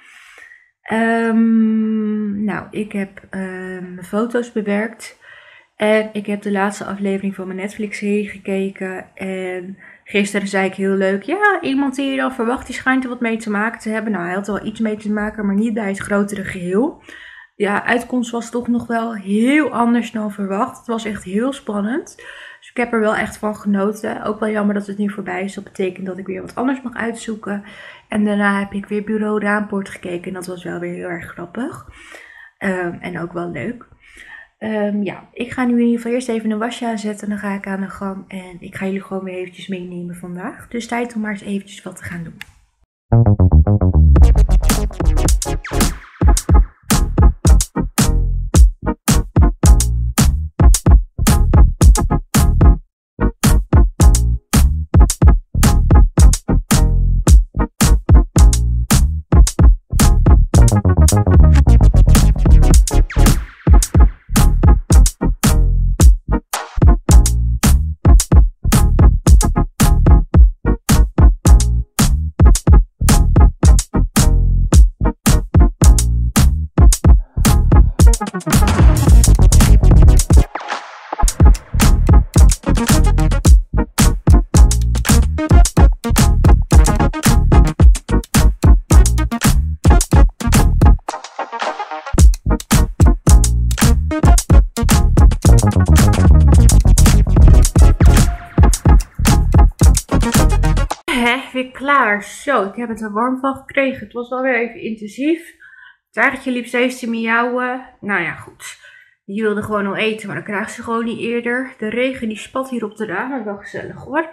Um, nou, ik heb uh, mijn foto's bewerkt en ik heb de laatste aflevering van mijn Netflix-serie gekeken. En gisteren zei ik heel leuk, ja, iemand die je dan verwacht, die schijnt er wat mee te maken te hebben. Nou, hij had er wel iets mee te maken, maar niet bij het grotere geheel. Ja, uitkomst was toch nog wel heel anders dan verwacht. Het was echt heel spannend. Dus ik heb er wel echt van genoten. Ook wel jammer dat het nu voorbij is. Dat betekent dat ik weer wat anders mag uitzoeken. En daarna heb ik weer Bureau Raampoort gekeken. En dat was wel weer heel erg grappig. Um, en ook wel leuk. Um, ja, ik ga nu in ieder geval eerst even een wasje aanzetten. En dan ga ik aan de gang. En ik ga jullie gewoon weer eventjes meenemen vandaag. Dus tijd om maar eens eventjes wat te gaan doen. Weer klaar. Zo, ik heb het er warm van gekregen. Het was wel weer even intensief. Het wagentje liep steeds te miauwen. Nou ja, goed. Die wilde gewoon al eten, maar dan krijgt ze gewoon niet eerder. De regen die spat hier op de ramen. Wel gezellig hoor.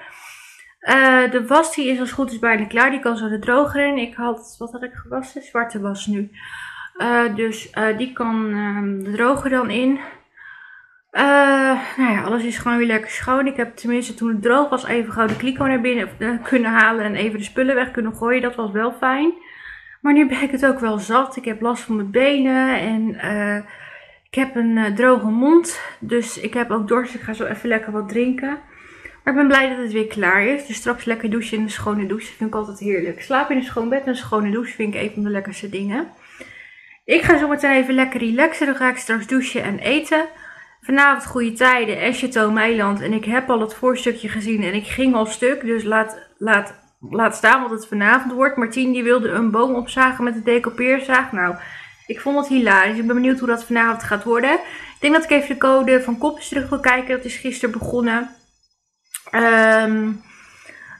Uh, de was die is als goed is bijna klaar. Die kan zo de droger in. Ik had, wat had ik gewassen? Zwarte was nu. Uh, dus uh, die kan uh, de droger dan in. Uh, nou ja, alles is gewoon weer lekker schoon. Ik heb tenminste toen het droog was even gauw de kliko naar binnen uh, kunnen halen en even de spullen weg kunnen gooien. Dat was wel fijn. Maar nu ben ik het ook wel zat. Ik heb last van mijn benen en uh, ik heb een uh, droge mond. Dus ik heb ook dorst. Ik ga zo even lekker wat drinken. Maar ik ben blij dat het weer klaar is. Dus straks lekker douchen in een schone douche. Dat vind ik altijd heerlijk. Slapen in een schoon bed en een schone douche vind ik een van de lekkerste dingen. Ik ga zo meteen even lekker relaxen. Dan ga ik straks douchen en eten. Vanavond goede tijden, Eschateau Meiland. En ik heb al het voorstukje gezien en ik ging al stuk. Dus laat, laat, laat staan wat het vanavond wordt. Martien die wilde een boom opzagen met een decoupeerzaag. Nou, ik vond het hilarisch. Ik ben benieuwd hoe dat vanavond gaat worden. Ik denk dat ik even de code van Koppes terug wil kijken. Dat is gisteren begonnen. Um,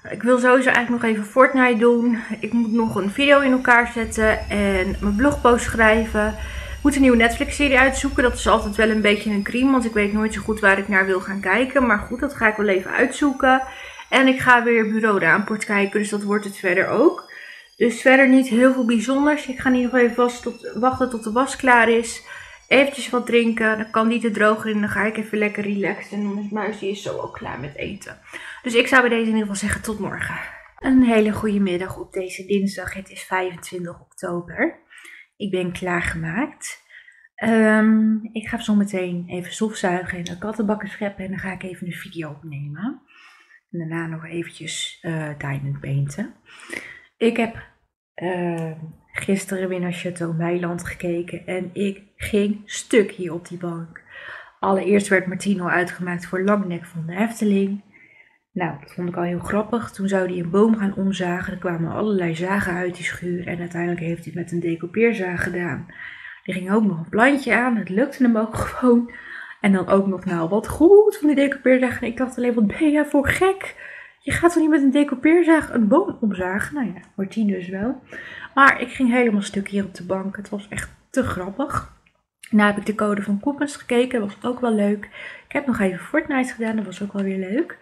Ik wil sowieso eigenlijk nog even Fortnite doen. Ik moet nog een video in elkaar zetten en mijn blogpost schrijven. Ik moet een nieuwe Netflix-serie uitzoeken. Dat is altijd wel een beetje een crime, want ik weet nooit zo goed waar ik naar wil gaan kijken. Maar goed, dat ga ik wel even uitzoeken. En ik ga weer Bureau Raampoort kijken, dus dat wordt het verder ook. Dus verder niet heel veel bijzonders. Ik ga in ieder geval even vast tot, wachten tot de was klaar is. Eventjes wat drinken, dan kan die te drogen en dan ga ik even lekker relaxen. En mijn muis die is zo ook klaar met eten. Dus ik zou bij deze in ieder geval zeggen tot morgen. Een hele goede middag op deze dinsdag. Het is vijfentwintig oktober. Ik ben klaargemaakt. Um, ik ga zo meteen even stofzuigen en de kattenbakken scheppen. En dan ga ik even een video opnemen. En daarna nog eventjes uh, diamond painten. Ik heb uh, gisteren weer naar Château Meiland gekeken. En ik ging stuk hier op die bank. Allereerst werd Martino uitgemaakt voor Langnek van de Efteling. Nou, dat vond ik al heel grappig. Toen zou hij een boom gaan omzagen. Er kwamen allerlei zagen uit die schuur. En uiteindelijk heeft hij het met een decoupeerzaag gedaan. Er ging ook nog een plantje aan. Het lukte hem ook gewoon. En dan ook nog, nou, wat goed van die decoupeerzaag. En ik dacht alleen, wat ben jij voor gek? Je gaat toch niet met een decoupeerzaag een boom omzagen? Nou ja, Martien dus wel. Maar ik ging helemaal stuk hier op de bank. Het was echt te grappig. Daarna heb ik de code van Coupons gekeken. Dat was ook wel leuk. Ik heb nog even Fortnite gedaan. Dat was ook wel weer leuk.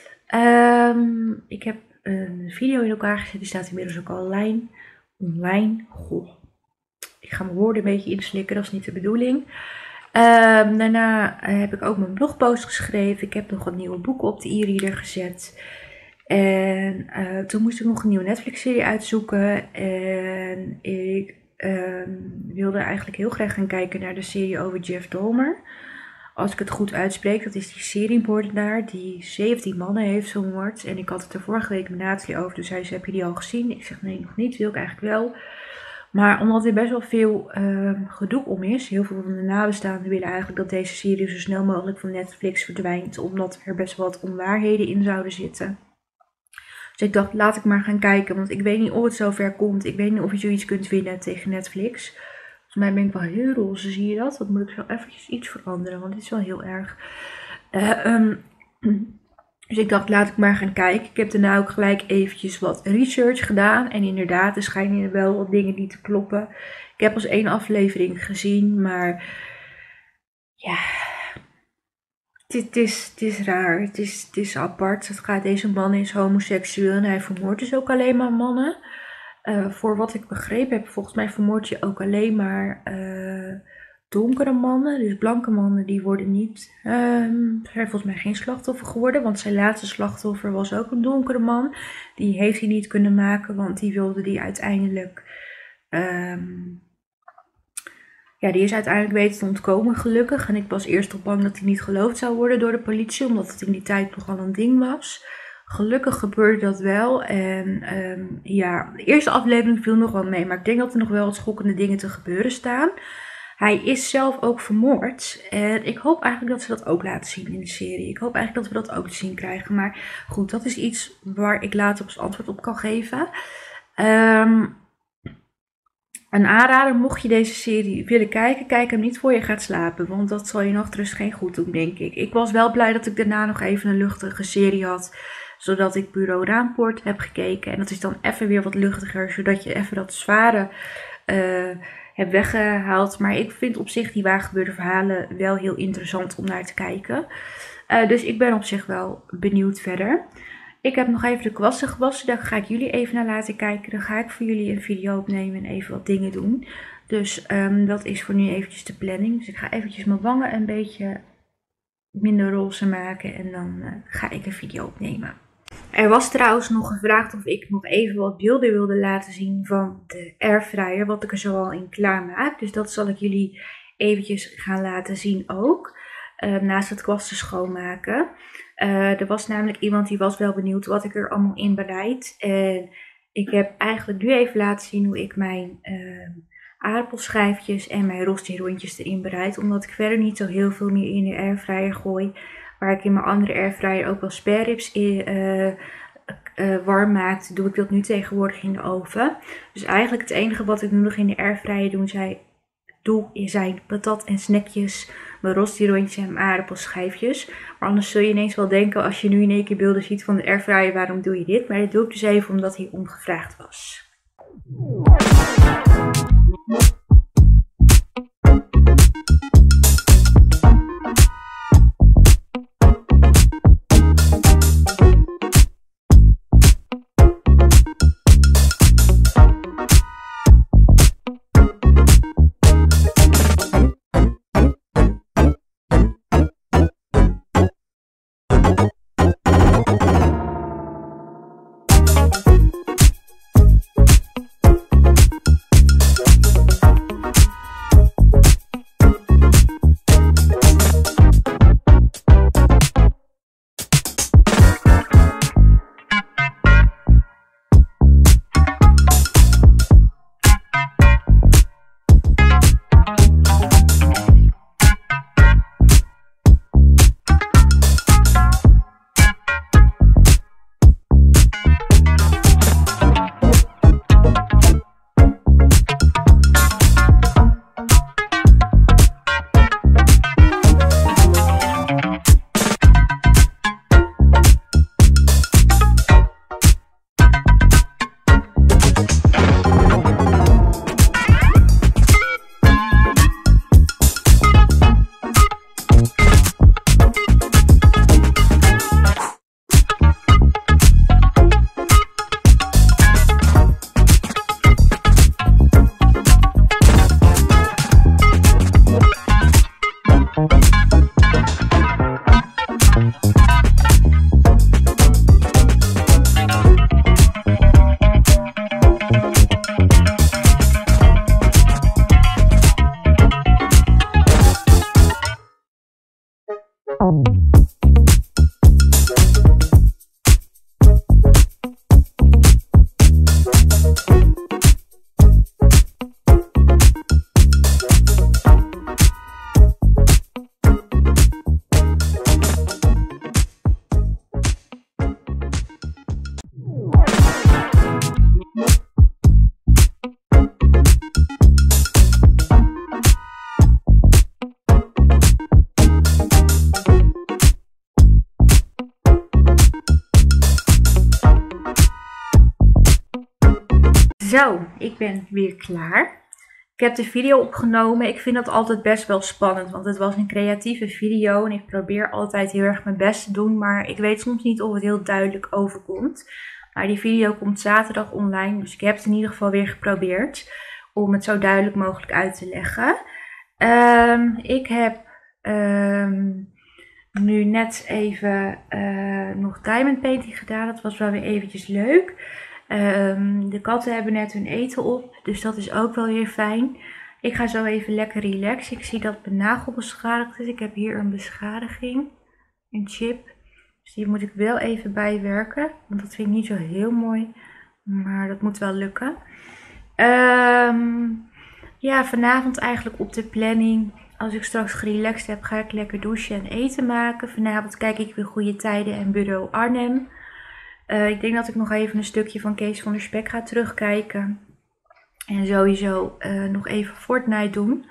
Um, ik heb een video in elkaar gezet. Die staat inmiddels ook al online. Online. Goh. Ik ga mijn woorden een beetje inslikken. Dat is niet de bedoeling. Um, daarna heb ik ook mijn blogpost geschreven. Ik heb nog wat nieuwe boeken op de e-reader gezet. En uh, toen moest ik nog een nieuwe Netflix-serie uitzoeken. En ik um, wilde eigenlijk heel graag gaan kijken naar de serie over Jeff Dahmer. Als ik het goed uitspreek, dat is die seriemoordenaar die zeventien mannen heeft vermoord. En ik had het er vorige week met Nathalie over, dus hij zei, heb je die al gezien? Ik zeg, nee, nog niet, wil ik eigenlijk wel. Maar omdat er best wel veel uh, gedoe om is, heel veel van de nabestaanden willen eigenlijk dat deze serie zo snel mogelijk van Netflix verdwijnt. Omdat er best wel wat onwaarheden in zouden zitten. Dus ik dacht, laat ik maar gaan kijken, want ik weet niet of het zover komt. Ik weet niet of je zoiets kunt winnen tegen Netflix. Volgens mij ben ik wel heel roze, zie je dat? Dat moet ik zo eventjes iets veranderen, want dit is wel heel erg. Uh, um, dus ik dacht, laat ik maar gaan kijken. Ik heb daarna ook gelijk eventjes wat research gedaan. En inderdaad, er schijnen er wel wat dingen niet te kloppen. Ik heb pas één aflevering gezien, maar ja, het is, het is raar. Het is, het is apart. Het gaat, deze man is homoseksueel en hij vermoordt dus ook alleen maar mannen. Uh, voor wat ik begrepen heb, volgens mij vermoord je ook alleen maar uh, donkere mannen. Dus blanke mannen die worden niet, um, zijn volgens mij geen slachtoffer geworden. Want zijn laatste slachtoffer was ook een donkere man. Die heeft hij niet kunnen maken, want die wilde die uiteindelijk, um, ja, die is uiteindelijk weten te ontkomen gelukkig. En ik was eerst al bang dat hij niet geloofd zou worden door de politie, omdat het in die tijd nogal een ding was. Gelukkig gebeurde dat wel. En um, ja, de eerste aflevering viel nog wel mee. Maar ik denk dat er nog wel wat schokkende dingen te gebeuren staan. Hij is zelf ook vermoord. En ik hoop eigenlijk dat ze dat ook laten zien in de serie. Ik hoop eigenlijk dat we dat ook te zien krijgen. Maar goed, dat is iets waar ik later pas antwoord op kan geven. Um, een aanrader, mocht je deze serie willen kijken, kijk hem niet voor je gaat slapen. Want dat zal je nachtrust geen goed doen, denk ik. Ik was wel blij dat ik daarna nog even een luchtige serie had. Zodat ik Bureau Raampoort heb gekeken. En dat is dan even weer wat luchtiger. Zodat je even dat zware uh, hebt weggehaald. Maar ik vind op zich die waargebeurde verhalen wel heel interessant om naar te kijken. Uh, dus ik ben op zich wel benieuwd verder. Ik heb nog even de kwasten gewassen. Daar ga ik jullie even naar laten kijken. Dan ga ik voor jullie een video opnemen en even wat dingen doen. Dus um, dat is voor nu eventjes de planning. Dus ik ga eventjes mijn wangen een beetje minder roze maken. En dan uh, ga ik een video opnemen. Er was trouwens nog gevraagd of ik nog even wat beelden wilde laten zien van de airfryer, wat ik er zo al in klaar maak. Dus dat zal ik jullie eventjes gaan laten zien ook, uh, naast het kwasten schoonmaken. Uh, er was namelijk iemand die was wel benieuwd wat ik er allemaal in bereid. En ik heb eigenlijk nu even laten zien hoe ik mijn uh, aardappelschijfjes en mijn rosti rondjes erin bereid. Omdat ik verder niet zo heel veel meer in de airfryer gooi. Waar ik in mijn andere airfryer ook wel spare ribs in, uh, uh, warm maakte, doe ik dat nu tegenwoordig in de oven. Dus eigenlijk het enige wat ik nu nog in de airfryer doe, zijn, doe zijn patat en snackjes mijn rostierondjes en mijn aardappelschijfjes. Maar anders zul je ineens wel denken als je nu in één keer beelden ziet van de airfryer, waarom doe je dit? Maar dit doe ik dus even omdat hij omgevraagd was. Zo, ik ben weer klaar. Ik heb de video opgenomen. Ik vind dat altijd best wel spannend, want het was een creatieve video en ik probeer altijd heel erg mijn best te doen, maar ik weet soms niet of het heel duidelijk overkomt. Maar die video komt zaterdag online, dus ik heb het in ieder geval weer geprobeerd om het zo duidelijk mogelijk uit te leggen. Um, ik heb um, nu net even uh, nog diamond painting gedaan. Dat was wel weer eventjes leuk. Um, de katten hebben net hun eten op, dus dat is ook wel weer fijn. Ik ga zo even lekker relaxen. Ik zie dat mijn nagel beschadigd is. Ik heb hier een beschadiging, een chip. Dus die moet ik wel even bijwerken, want dat vind ik niet zo heel mooi. Maar dat moet wel lukken. Um, ja, vanavond eigenlijk op de planning. Als ik straks gerelaxed heb, ga ik lekker douchen en eten maken. Vanavond kijk ik weer Goede Tijden en Bureau Arnhem. Uh, ik denk dat ik nog even een stukje van Kees van der Spek ga terugkijken. En sowieso uh, nog even Fortnite doen.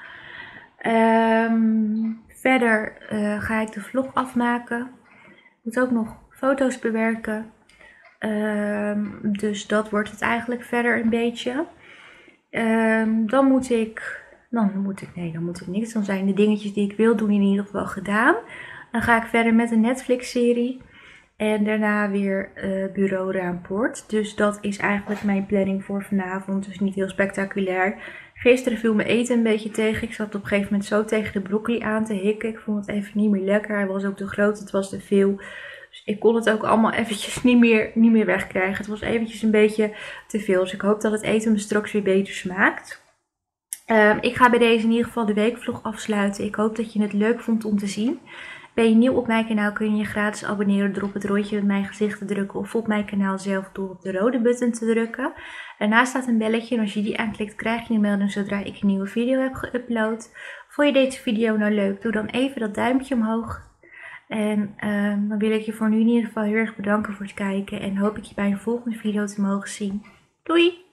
Um, verder uh, ga ik de vlog afmaken. Ik moet ook nog foto's bewerken. Um, dus dat wordt het eigenlijk verder een beetje. Um, dan moet ik... Dan moet ik... Nee, dan moet ik niks. Dan zijn de dingetjes die ik wil doen in ieder geval gedaan. Dan ga ik verder met een Netflix-serie. En daarna weer uh, Bureau Raampoort. Dus dat is eigenlijk mijn planning voor vanavond. Dus niet heel spectaculair. Gisteren viel mijn eten een beetje tegen. Ik zat op een gegeven moment zo tegen de broccoli aan te hikken. Ik vond het even niet meer lekker. Hij was ook te groot. Het was te veel. Dus ik kon het ook allemaal eventjes niet meer, niet meer wegkrijgen. Het was eventjes een beetje te veel. Dus ik hoop dat het eten me straks weer beter smaakt. Um, ik ga bij deze in ieder geval de weekvlog afsluiten. Ik hoop dat je het leuk vond om te zien. Ben je nieuw op mijn kanaal, kun je je gratis abonneren door op het rondje met mijn gezicht te drukken of op mijn kanaal zelf door op de rode button te drukken. Daarnaast staat een belletje en als je die aanklikt krijg je een melding zodra ik een nieuwe video heb geüpload. Vond je deze video nou leuk? Doe dan even dat duimpje omhoog. En uh, dan wil ik je voor nu in ieder geval heel erg bedanken voor het kijken en hoop ik je bij een volgende video te mogen zien. Doei!